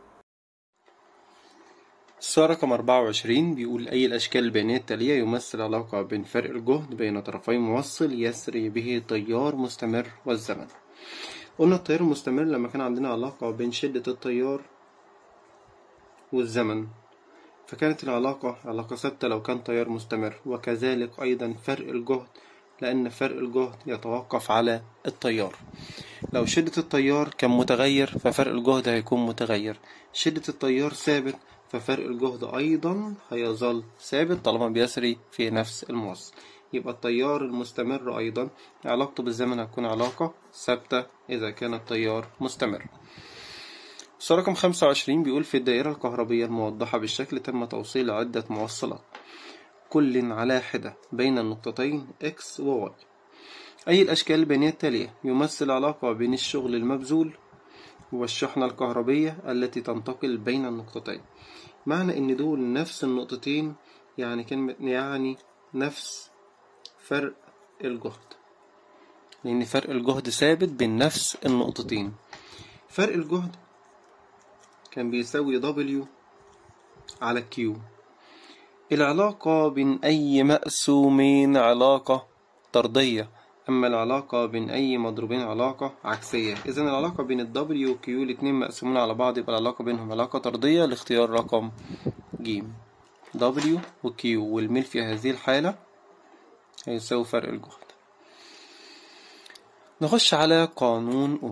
السؤال رقم أربعة وعشرين بيقول أي الأشكال البيانية التالية يمثل علاقة بين فرق الجهد بين طرفي موصل يسري به تيار مستمر والزمن. قلنا التيار المستمر لما كان عندنا علاقة بين شدة التيار والزمن، فكانت العلاقة علاقة ثابتة لو كان تيار مستمر، وكذلك أيضا فرق الجهد لأن فرق الجهد يتوقف على التيار. لو شدة التيار كان متغير ففرق الجهد هيكون متغير، شدة التيار ثابت ففرق الجهد أيضا هيظل ثابت طالما بيسري في نفس الموصل. يبقى التيار المستمر أيضا علاقته بالزمن هتكون علاقة ثابتة إذا كان التيار مستمر. السؤال رقم خمسة وعشرين بيقول في الدائرة الكهربية الموضحة بالشكل تم توصيل عدة موصلات كل على حدة بين النقطتين X و Y. أي الأشكال البيانية التالية يمثل علاقة بين الشغل المبذول والشحنة الكهربية التي تنتقل بين النقطتين؟ معنى إن دول نفس النقطتين يعني كلمة يعني نفس فرق الجهد، لأن فرق الجهد ثابت بين نفس النقطتين. فرق الجهد كان بيساوي W على Q. العلاقة بين أي مقسومين علاقة طردية، أما العلاقة بين أي مضروبين علاقة عكسية. إذن العلاقة بين ال W و Q الاتنين مقسومين على بعض يبقى العلاقة بينهم علاقة طردية. لاختيار رقم ج. W و Q والميل في هذه الحالة هيساوي فرق الجهد. نخش على قانون أوم.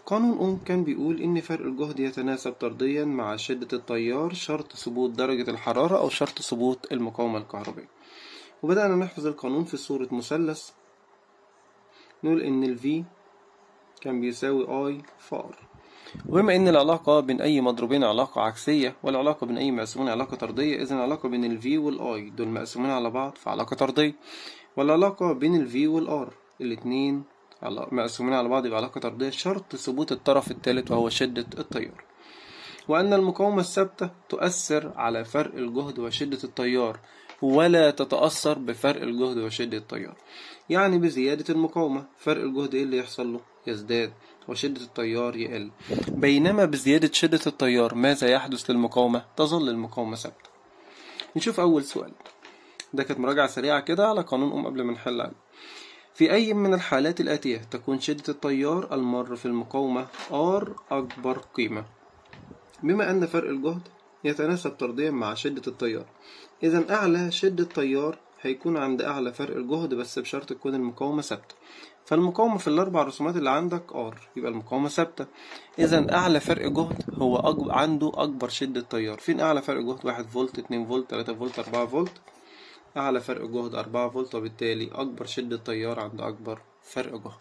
قانون أوم كان بيقول إن فرق الجهد يتناسب طرديا مع شدة التيار شرط ثبوت درجة الحرارة أو شرط ثبوت المقاومة الكهربائية. وبدأنا نحفظ القانون في صورة مثلث، نقول إن ال V كان بيساوي I في R. وبما إن العلاقة بين أي مضروبين علاقة عكسية والعلاقة بين أي مقسومين علاقة طردية، إذن العلاقة بين ال V وال I دول مقسومين على بعض في علاقة طردية، والعلاقة بين ال V وال R الاتنين مقسومين على بعض يبقى علاقة طردية شرط ثبوت الطرف الثالث وهو شدة التيار. وأن المقاومة الثابتة تؤثر على فرق الجهد وشدة التيار ولا تتأثر بفرق الجهد وشدة التيار. يعني بزيادة المقاومة فرق الجهد إيه اللي يحصل له؟ يزداد وشدة التيار يقل. بينما بزيادة شدة التيار ماذا يحدث للمقاومة؟ تظل المقاومة ثابتة. نشوف أول سؤال، ده كانت مراجعة سريعة كده على قانون أوم قبل ما نحل عليه. في أي من الحالات الآتية تكون شدة التيار المر في المقاومة R أكبر قيمة؟ بما أن فرق الجهد يتناسب طرديا مع شدة التيار، إذا أعلى شدة تيار هيكون عند أعلى فرق الجهد بس بشرط تكون المقاومة ثابتة. فالمقاومة في الأربع رسومات اللي عندك R يبقى المقاومة ثابتة، إذا أعلى فرق جهد هو أج... عنده أكبر شدة تيار. فين أعلى فرق جهد؟ واحد فولت، اتنين فولت، تلاتة فولت، أربعة فولت. أعلى فرق جهد أربعة فولت، وبالتالي أكبر شدة تيار عند أكبر فرق جهد.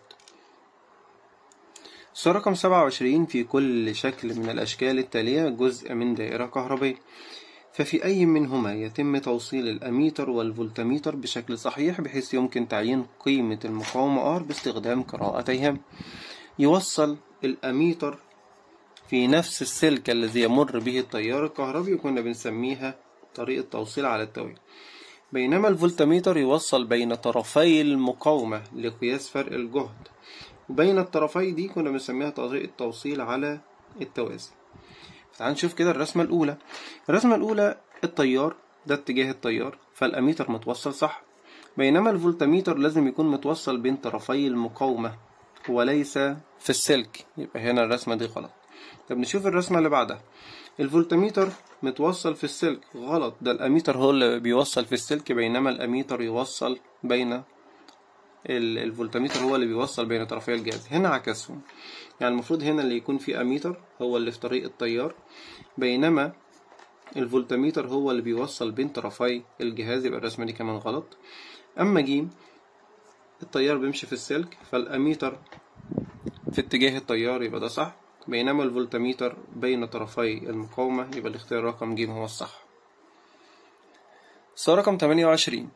السؤال رقم سبعة وعشرين، في كل شكل من الأشكال التالية جزء من دائرة كهربية، ففي أي منهما يتم توصيل الأميتر والفولتميتر بشكل صحيح بحيث يمكن تعيين قيمة المقاومة R باستخدام قراءتيهم؟ يوصل الأميتر في نفس السلك الذي يمر به التيار الكهربي وكنا بنسميها طريقة توصيل على التوالي، بينما الفولتميتر يوصل بين طرفي المقاومة لقياس فرق الجهد، وبين الطرفي دي كنا بنسميها طريقة توصيل على التوازي. تعال نشوف كده الرسمة الأولى. الرسمة الأولى التيار ده اتجاه التيار، فالأميتر متوصل صح، بينما الفولتميتر لازم يكون متوصل بين طرفي المقاومة وليس في السلك، يبقى هنا الرسمة دي غلط. طب نشوف الرسمة اللي بعدها. الفولتميتر متوصل في السلك، غلط، ده الأميتر هو اللي بيوصل في السلك، بينما الأميتر يوصل بين الفولتميتر هو اللي بيوصل بين طرفي الجهاز. هنا عكسهم، يعني المفروض هنا اللي يكون في أميتر هو اللي في طريق التيار، بينما الفولتميتر هو اللي بيوصل بين طرفي الجهاز، يبقى الرسمة دي كمان غلط. أما جيم التيار بيمشي في السلك، فالأميتر في اتجاه التيار يبقى ده صح، بينما الفولتميتر بين طرفي المقاومة، يبقى الاختيار رقم ج هو الصح. السؤال رقم ثمانية وعشرين،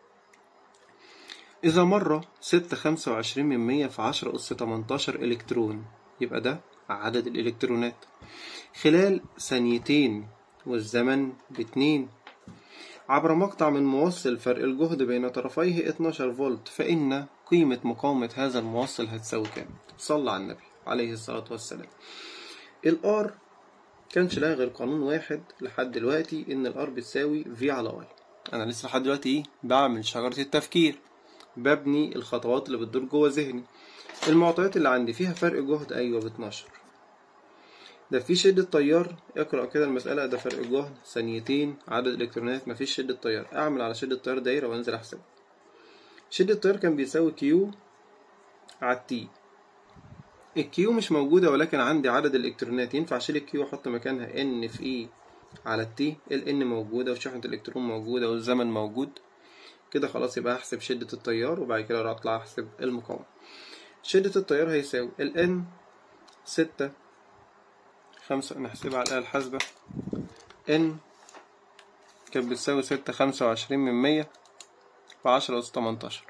إذا مر ستة خمسة وعشرين من مية في عشرة أس تمنتاشر إلكترون، يبقى ده عدد الإلكترونات خلال ثانيتين والزمن باتنين عبر مقطع من موصل فرق الجهد بين طرفيه اتناشر فولت، فإن قيمة مقاومة هذا الموصل هتساوي كام؟ صلى على النبي عليه الصلاة والسلام. الار كانش لها غير قانون واحد لحد دلوقتي، إن الار بتساوي في على اي. أنا لسه لحد دلوقتي إيه؟ بعمل شجرة التفكير، ببني الخطوات اللي بتدور جوه ذهني. المعطيات اللي عندي فيها فرق جهد، أيوة ب اتناشر. ده في شدة تيار، اقرأ كده المسألة، ده فرق جهد ثانيتين عدد الإلكترونات، مفيش شدة تيار، أعمل على شدة تيار دايرة وأنزل أحسب. شدة التيار كان بيساوي كيو على التي، الكيو مش موجودة ولكن عندي عدد الإلكترونات، ينفع أشيل الكيو وأحط مكانها إن في إي على التي، الإن موجودة وشحنة الإلكترون موجودة والزمن موجود كده، خلاص يبقى أحسب شدة التيار وبعد كده أطلع أحسب المقاومة. شدة التيار هيساوي الإن ستة خمسة، نحسبها على الآلة الحاسبة، إن كانت بتساوي ستة خمسة وعشرين من مية في عشرة أس تمنتاشر،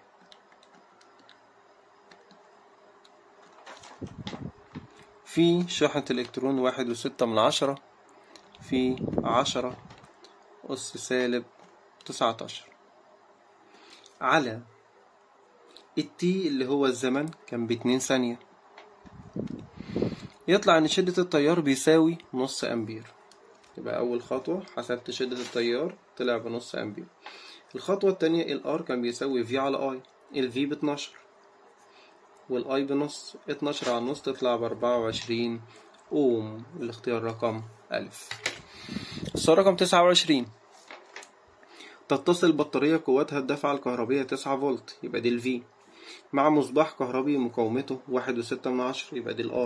في شحنة الإلكترون واحد وستة من عشرة في عشرة أس سالب تسعتاشر على التي اللي هو الزمن كان باتنين ثانية، يطلع ان شدة التيار بيساوي نص امبير. يبقى اول خطوة حسبت شدة التيار طلع بنص امبير. الخطوة التانية الار كان بيساوي في على اي، الفي ب اتناشر والاي بنص، اتناشر على النص تطلع ب اربعة وعشرين اوم، الاختيار رقم الف. السؤال رقم تسعة وعشرين، تتصل بطارية قوتها الدفعة الكهربية تسعة فولت، يبقى دي الفي، مع مصباح كهربي مقاومته واحد وستة من عشرة، يبقى دي الار.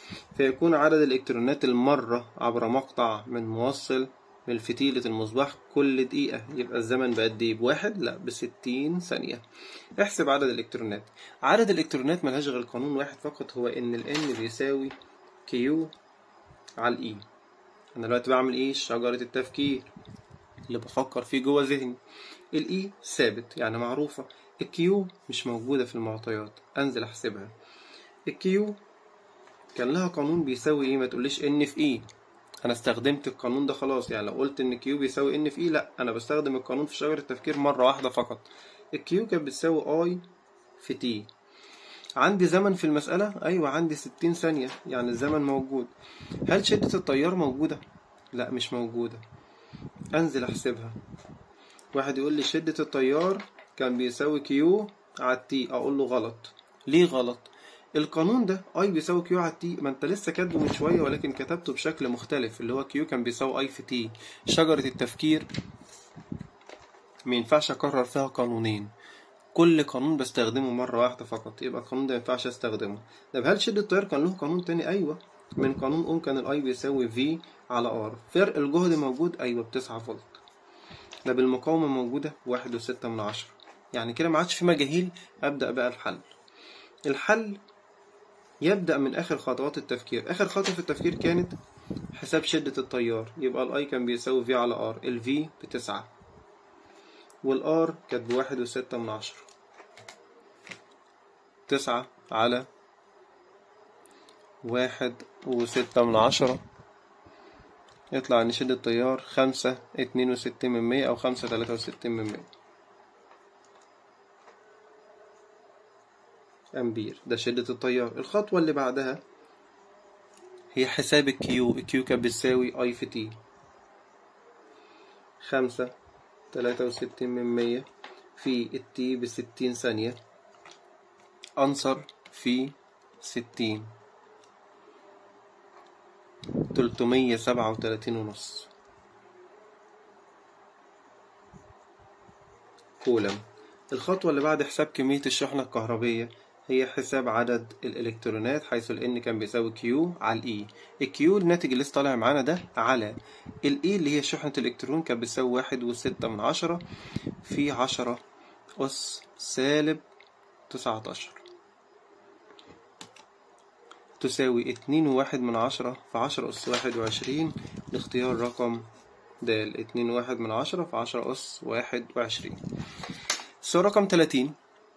فيكون عدد الإلكترونات المرة عبر مقطع من موصل من فتيلة المصباح كل دقيقة. يبقى الزمن بقد ايه؟ بواحد؟ لا، بستين ثانية. احسب عدد الإلكترونات. عدد الإلكترونات ملهاش غير قانون واحد فقط، هو إن ال N بيساوي كيو على ال E. أنا دلوقتي بعمل ايه؟ شجرة التفكير اللي بفكر فيه جوه ذهني. ال E ثابت يعني معروفة، الكيو مش موجودة في المعطيات، أنزل أحسبها. الكيو كان لها قانون بيساوي ايه؟ ما تقوليش ان في ايه، انا استخدمت القانون ده خلاص. يعني لو قلت ان كيو بيساوي ان في ايه، لا، انا بستخدم القانون في شجرة التفكير مرة واحدة فقط. الكيو كانت بتساوي اي في تي. عندي زمن في المسألة؟ ايوه عندي ستين ثانية، يعني الزمن موجود. هل شدة التيار موجودة؟ لا مش موجودة، انزل احسبها. واحد يقول لي شدة التيار كان بيساوي كيو على تي، اقول له غلط. ليه غلط؟ القانون ده اي بيساوي كيو على تي، ما انت لسه كاتبه من شويه ولكن كتبته بشكل مختلف، اللي هو كيو كان بيساوي اي في تي. شجره التفكير ما ينفعش اكرر فيها قانونين، كل قانون بستخدمه مره واحده فقط، يبقى القانون ده ما ينفعش استخدمه. طب هل شده التيار كان له قانون تاني؟ ايوه، من قانون اوم كان الاي بيساوي في على ار. فرق الجهد موجود؟ ايوه بتسعة فولت. ده بالمقاومه موجوده واحد وستة من عشرة. يعني كده ما عادش في مجاهيل، ابدا بقى الحل. الحل يبدأ من آخر خطوات التفكير. آخر خطوة في التفكير كانت حساب شدة التيار. يبقى الأي كان بيساوي في على ار، الفي بتسعة والار كانت بواحد وستة من عشرة. تسعة على واحد وستة من عشرة يطلع إن شدة التيار خمسة اتنين وستين من مية أو خمسة تلاتة وستين من مية أمبير. ده شدة التيار. الخطوة اللي بعدها هي حساب الكيو. الكيو كانت بتساوي اي في تي، خمسة تلاتة وستين من مية في التي بستين ثانية، أنصر في ستين، تلتمية سبعة وتلاتين ونص كولم. الخطوة اللي بعد حساب كمية الشحنة الكهربية هي حساب عدد الإلكترونات، حيث ال N كان بيساوي Q على ال E. الكيو الناتج اللي طالع معانا ده على ال E اللي هي شحنة الإلكترون كان بيساوي واحد وستة من عشرة في عشرة أس سالب تسعتاشر، تساوي اتنين وواحد من عشرة في عشرة أس واحد وعشرين. الاختيار رقم د، اتنين وواحد من عشرة في عشرة أس واحد وعشرين. السؤال رقم تلاتين.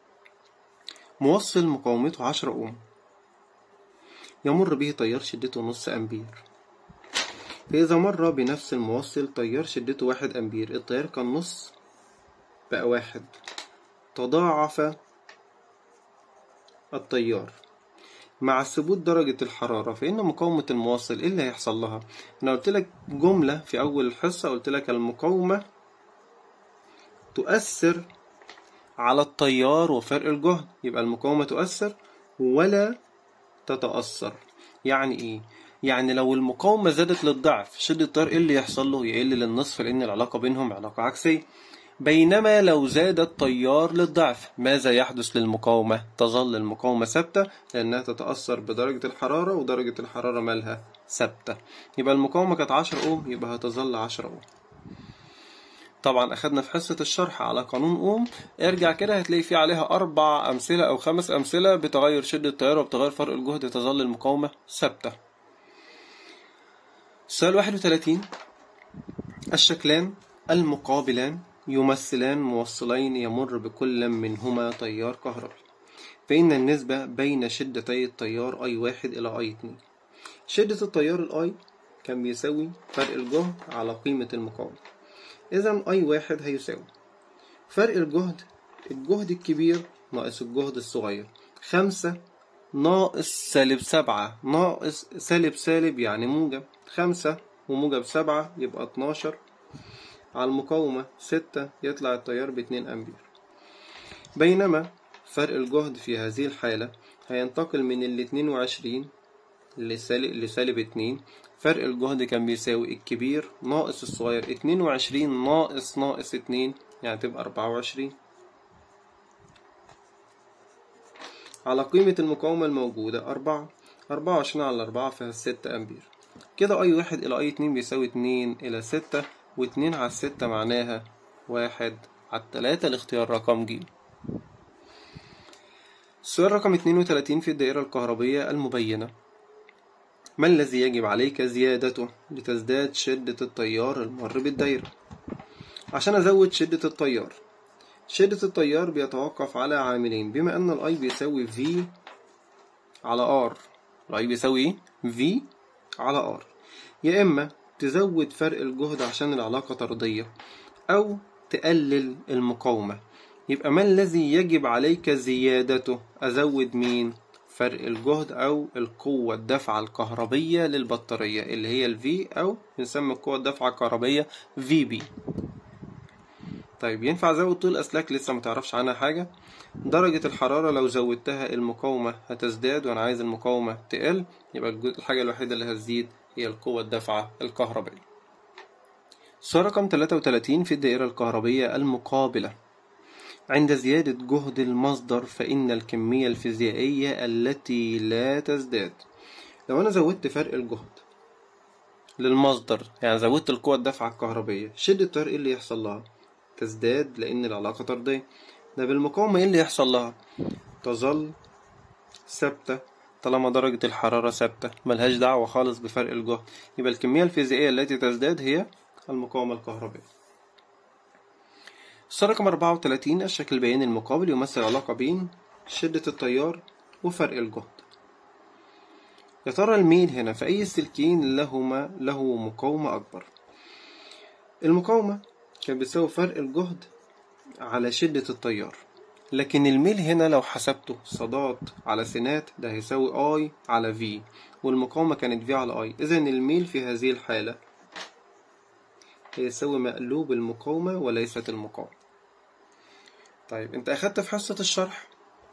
موصل مقاومته عشرة أوم يمر به تيار شدته نص أمبير، فإذا مر بنفس الموصل تيار شدته واحد أمبير، التيار كان نص بقى واحد، تضاعف التيار مع ثبوت درجة الحرارة، فإن مقاومة الموصل إيه اللي هيحصل لها؟ أنا قلت لك جملة في أول الحصة، قلت لك المقاومة تؤثر على التيار وفرق الجهد. يبقى المقاومة تؤثر ولا تتأثر. يعني إيه؟ يعني لو المقاومة زادت للضعف شدة التيار إيه اللي يحصل له؟ يقل للنصف، لأن العلاقة بينهم علاقة عكسية. بينما لو زاد التيار للضعف ماذا يحدث للمقاومة؟ تظل المقاومة ثابتة لأنها تتأثر بدرجة الحرارة، ودرجة الحرارة مالها ثابتة. يبقى المقاومة كانت عشرة أوم، يبقى هتظل عشرة أوم. طبعا أخدنا في حصة الشرح على قانون أوم، ارجع كده هتلاقي فيه عليها أربع أمثلة أو خمس أمثلة بتغير شدة التيار وبتغير فرق الجهد، تظل المقاومة ثابتة. السؤال واحد وتلاتين. الشكلان المقابلان يمثلان موصلين يمر بكل منهما تيار كهربي، فإن النسبة بين شدتي التيار أي واحد إلى أي اتنين. شدة التيار الأي كان بيساوي فرق الجهد على قيمة المقاومة، إذا أي واحد هيساوي فرق الجهد، الجهد الكبير ناقص الجهد الصغير، خمسة ناقص سالب سبعة ناقص سالب سالب يعني موجب، خمسة وموجب سبعة يبقى اتناشر، على المقاومة ستة، يطلع التيار باتنين أمبير. بينما فرق الجهد في هذه الحالة هينتقل من الاتنين وعشرين لسالب اتنين. فرق الجهد كان بيساوي الكبير ناقص الصغير، اتنين وعشرين ناقص ناقص اتنين يعني تبقى أربعة وعشرين. على قيمة المقاومة الموجودة أربعة. أربعة وعشرين على أربعة فيها ستة أمبير. كده أي واحد إلى أي اتنين بيساوي اتنين إلى ستة، واتنين على الستة معناها واحد على التلاتة. الاختيار رقم ج. السؤال رقم اتنين وتلاتين في الدائرة الكهربية المبينة. ما الذي يجب عليك زيادته لتزداد شدة التيار المر بالدائرة؟ عشان أزود شدة التيار، شدة التيار بيتوقف على عاملين. بما أن الأي بيساوي V على R، الأي بيساوي V على R، يا إما تزود فرق الجهد عشان العلاقة طردية، أو تقلل المقاومة. يبقى ما الذي يجب عليك زيادته؟ أزود مين؟ فرق الجهد أو القوة الدفعة الكهربية للبطارية اللي هي ال V، أو بنسمي القوة الدفعة الكهربية في بي. طيب ينفع أزود طول أسلاك لسه متعرفش عنها حاجة؟ درجة الحرارة لو زودتها المقاومة هتزداد، وأنا عايز المقاومة تقل، يبقى الحاجة الوحيدة اللي هتزيد هي القوة الدفعة الكهربية. السؤال رقم تلاتة وتلاتين في الدائرة الكهربية المقابلة. عند زيادة جهد المصدر فإن الكمية الفيزيائية التي لا تزداد. لو أنا زودت فرق الجهد للمصدر، يعني زودت القوة الدفعة الكهربية، شدة التيار إيه اللي يحصل لها؟ تزداد، لأن العلاقة طردية. ده بالمقاومة إيه اللي يحصل لها؟ تظل ثابتة طالما درجة الحرارة ثابتة، ملهاش دعوة خالص بفرق الجهد. يبقى الكمية الفيزيائية التي تزداد هي المقاومة الكهربية. السؤال رقم أربعة وتلاتين. الشكل البياني المقابل يمثل علاقة بين شدة التيار وفرق الجهد. يا ترى الميل هنا في أي السلكين لهما له مقاومة أكبر؟ المقاومة كان بيساوي فرق الجهد على شدة التيار، لكن الميل هنا لو حسبته صادات على سينات ده هيساوي I على V، والمقاومة كانت V على I. إذن الميل في هذه الحالة هيساوي مقلوب المقاومة وليست المقاومة. طيب انت أخدت في حصة الشرح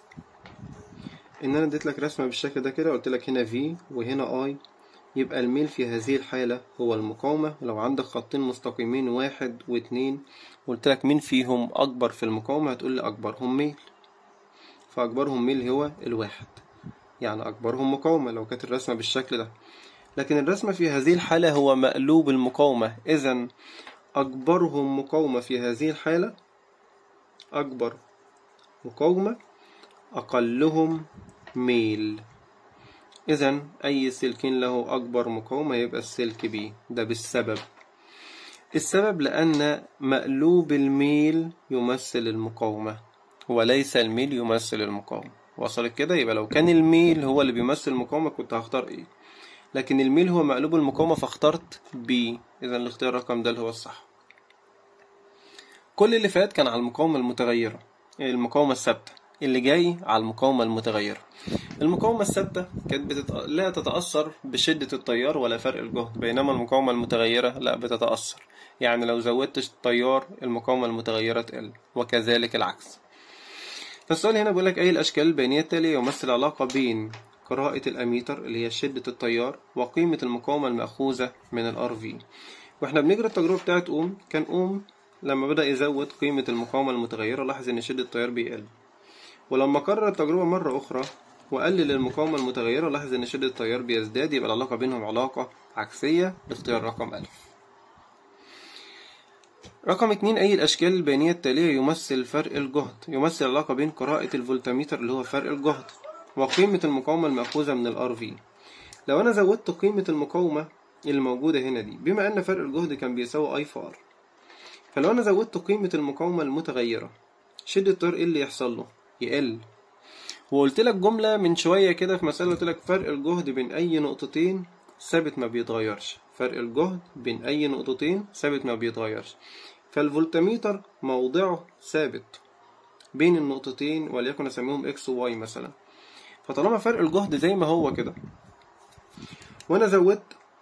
إن أنا اديت لك رسمة بالشكل ده كده، قلت لك هنا V وهنا I، يبقى الميل في هذه الحالة هو المقاومة. ولو عندك خطين مستقيمين واحد واتنين، قلت لك مين فيهم أكبر في المقاومة، هتقول لي أكبرهم ميل، فأكبرهم ميل هو الواحد، يعني أكبرهم مقاومة لو كانت الرسمة بالشكل ده. لكن الرسمة في هذه الحالة هو مقلوب المقاومة، إذن أكبرهم مقاومة في هذه الحالة أكبر مقاومة، أقلهم ميل. إذن أي سلكين له أكبر مقاومة يبقى السلك بي. ده بالسبب، السبب لأن مقلوب الميل يمثل المقاومة وليس الميل يمثل المقاومة. وصلت كده؟ يبقى لو كان الميل هو اللي بيمثل المقاومة كنت هختار إيه، لكن الميل هو مقلوب المقاومة فاخترت بي. إذن الاختيار رقم ده اللي هو الصح. كل اللي فات كان على المقاومة المتغيرة، المقاومة الثابتة، اللي جاي على المقاومة المتغيرة. المقاومة الثابتة كانت بتت... لا تتأثر بشدة التيار ولا فرق الجهد، بينما المقاومة المتغيرة لا بتتأثر، يعني لو زودت التيار المقاومة المتغيرة تقل، وكذلك العكس. فالسؤال هنا بيقول لك أي الأشكال البيانية التالية يمثل علاقة بين قراءة الأميتر اللي هي شدة التيار وقيمة المقاومة المأخوذة من الار في. واحنا بنجري التجربة بتاعت أوم، كان أوم لما بدأ يزود قيمة المقاومة المتغيرة لاحظ إن شدة التيار بيقل، ولما كرر التجربة مرة أخرى وقلل المقاومة المتغيرة لاحظ إن شدة التيار بيزداد. يبقى العلاقة بينهم علاقة عكسية. الاختيار رقم ألف. رقم اتنين. أي الأشكال البيانية التالية يمثل فرق الجهد؟ يمثل علاقة بين قراءة الفولتميتر اللي هو فرق الجهد وقيمة المقاومة المأخوذة من الار في. لو أنا زودت قيمة المقاومة اللي موجودة هنا دي، بما أن فرق الجهد كان بيساوي أي في ار، فلو أنا زودت قيمة المقاومة المتغيرة شدة التيار إيه اللي يحصل له؟ يقل. وقلت لك جملة من شوية كده في مسألة، قلت لك فرق الجهد بين أي نقطتين ثابت ما بيتغيرش. فرق الجهد بين أي نقطتين ثابت ما بيتغيرش. فالفولتميتر موضعه ثابت بين النقطتين، وليكن أسميهم إكس وواي مثلا. فطالما فرق الجهد زي ما هو كده وأنا زودت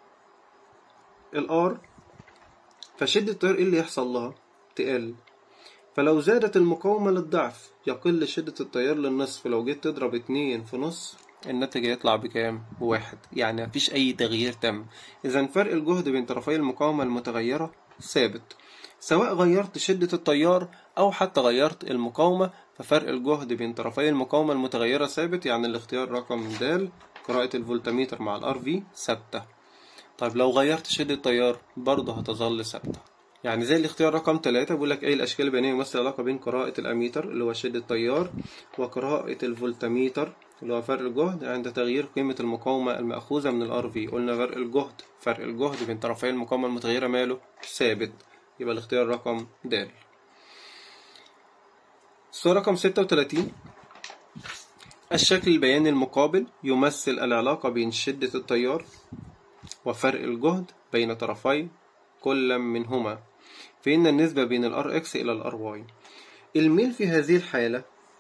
الآر، فشدة التيار إيه اللي يحصل لها؟ تقل. فلو زادت المقاومة للضعف يقل شدة التيار للنصف. لو جيت تضرب اتنين في نص الناتج يطلع بكام؟ بواحد، يعني مفيش أي تغيير تم. إذا فرق الجهد بين طرفي المقاومة المتغيرة ثابت، سواء غيرت شدة التيار أو حتى غيرت المقاومة، ففرق الجهد بين طرفي المقاومة المتغيرة ثابت. يعني الاختيار رقم د قراءة الفولتميتر مع الار في ثابتة. طيب لو غيرت شدة التيار برضه هتظل ثابتة. يعني زي الاختيار رقم ثلاثة بيقول لك ايه الاشكال البيانية يمثل علاقة بين قراءة الاميتر اللي هو شدة التيار وقراءة الفولتميتر اللي هو فرق الجهد عند تغيير قيمة المقاومة المأخوذة من الار في. قلنا فرق الجهد فرق الجهد بين طرفي المقاومة المتغيرة ماله ثابت، يبقى الاختيار رقم د. السؤال رقم ستة وثلاثين، الشكل البياني المقابل يمثل العلاقة بين شدة التيار وفرق الجهد بين طرفي كل منهما، فإن النسبة بين الار اكس إلى الار واي. الميل في هذه الحالة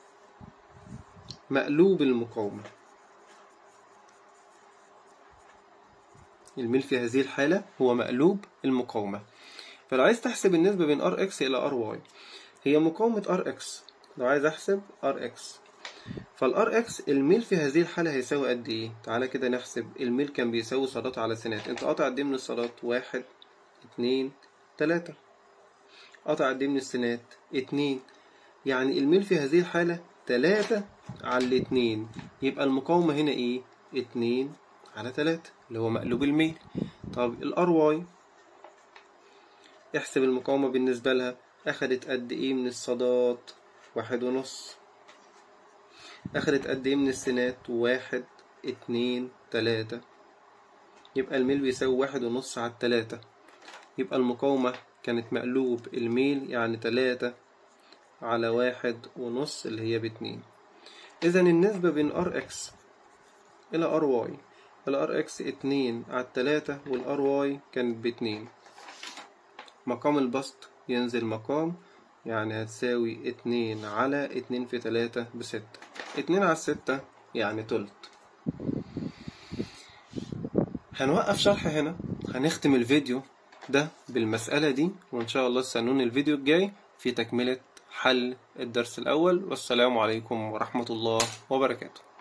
مقلوب المقاومة. الميل في هذه الحالة هو مقلوب المقاومة. فلو عايز تحسب النسبة بين ار اكس إلى ار واي، هي مقاومة ار اكس. لو عايز أحسب ار اكس، فالار اكس الميل في هذه الحالة هيساوي قد ايه؟ تعالى كده نحسب. الميل كان بيساوي صادات على سينات. انت قاطع قد ايه من الصادات؟ واحد اتنين تلاتة. قاطع قد ايه من السينات؟ اتنين. يعني الميل في هذه الحالة تلاتة على الاتنين، يبقى المقاومة هنا ايه؟ اتنين على تلاتة اللي هو مقلوب الميل. طب الار واي احسب المقاومة بالنسبة لها، اخدت قد ايه من الصادات؟ واحد ونص. اخدت قد ايه من السينات؟ واحد اتنين تلاتة. يبقى الميل بيساوي واحد ونص على التلاتة. يبقى المقاومة كانت مقلوب الميل، يعني تلاتة على واحد ونص اللي هي باتنين. اذا النسبة بين ار اكس الى ار واي، الار اكس اتنين على التلاتة والار واي كانت باتنين. مقام البسط ينزل مقام، يعني هتساوي اتنين على اتنين في تلاتة بستة. اتنين على ستة يعني تلت. هنوقف شرح هنا، هنختم الفيديو ده بالمسألة دي، وإن شاء الله استنوني الفيديو الجاي في تكملة حل الدرس الأول. والسلام عليكم ورحمة الله وبركاته.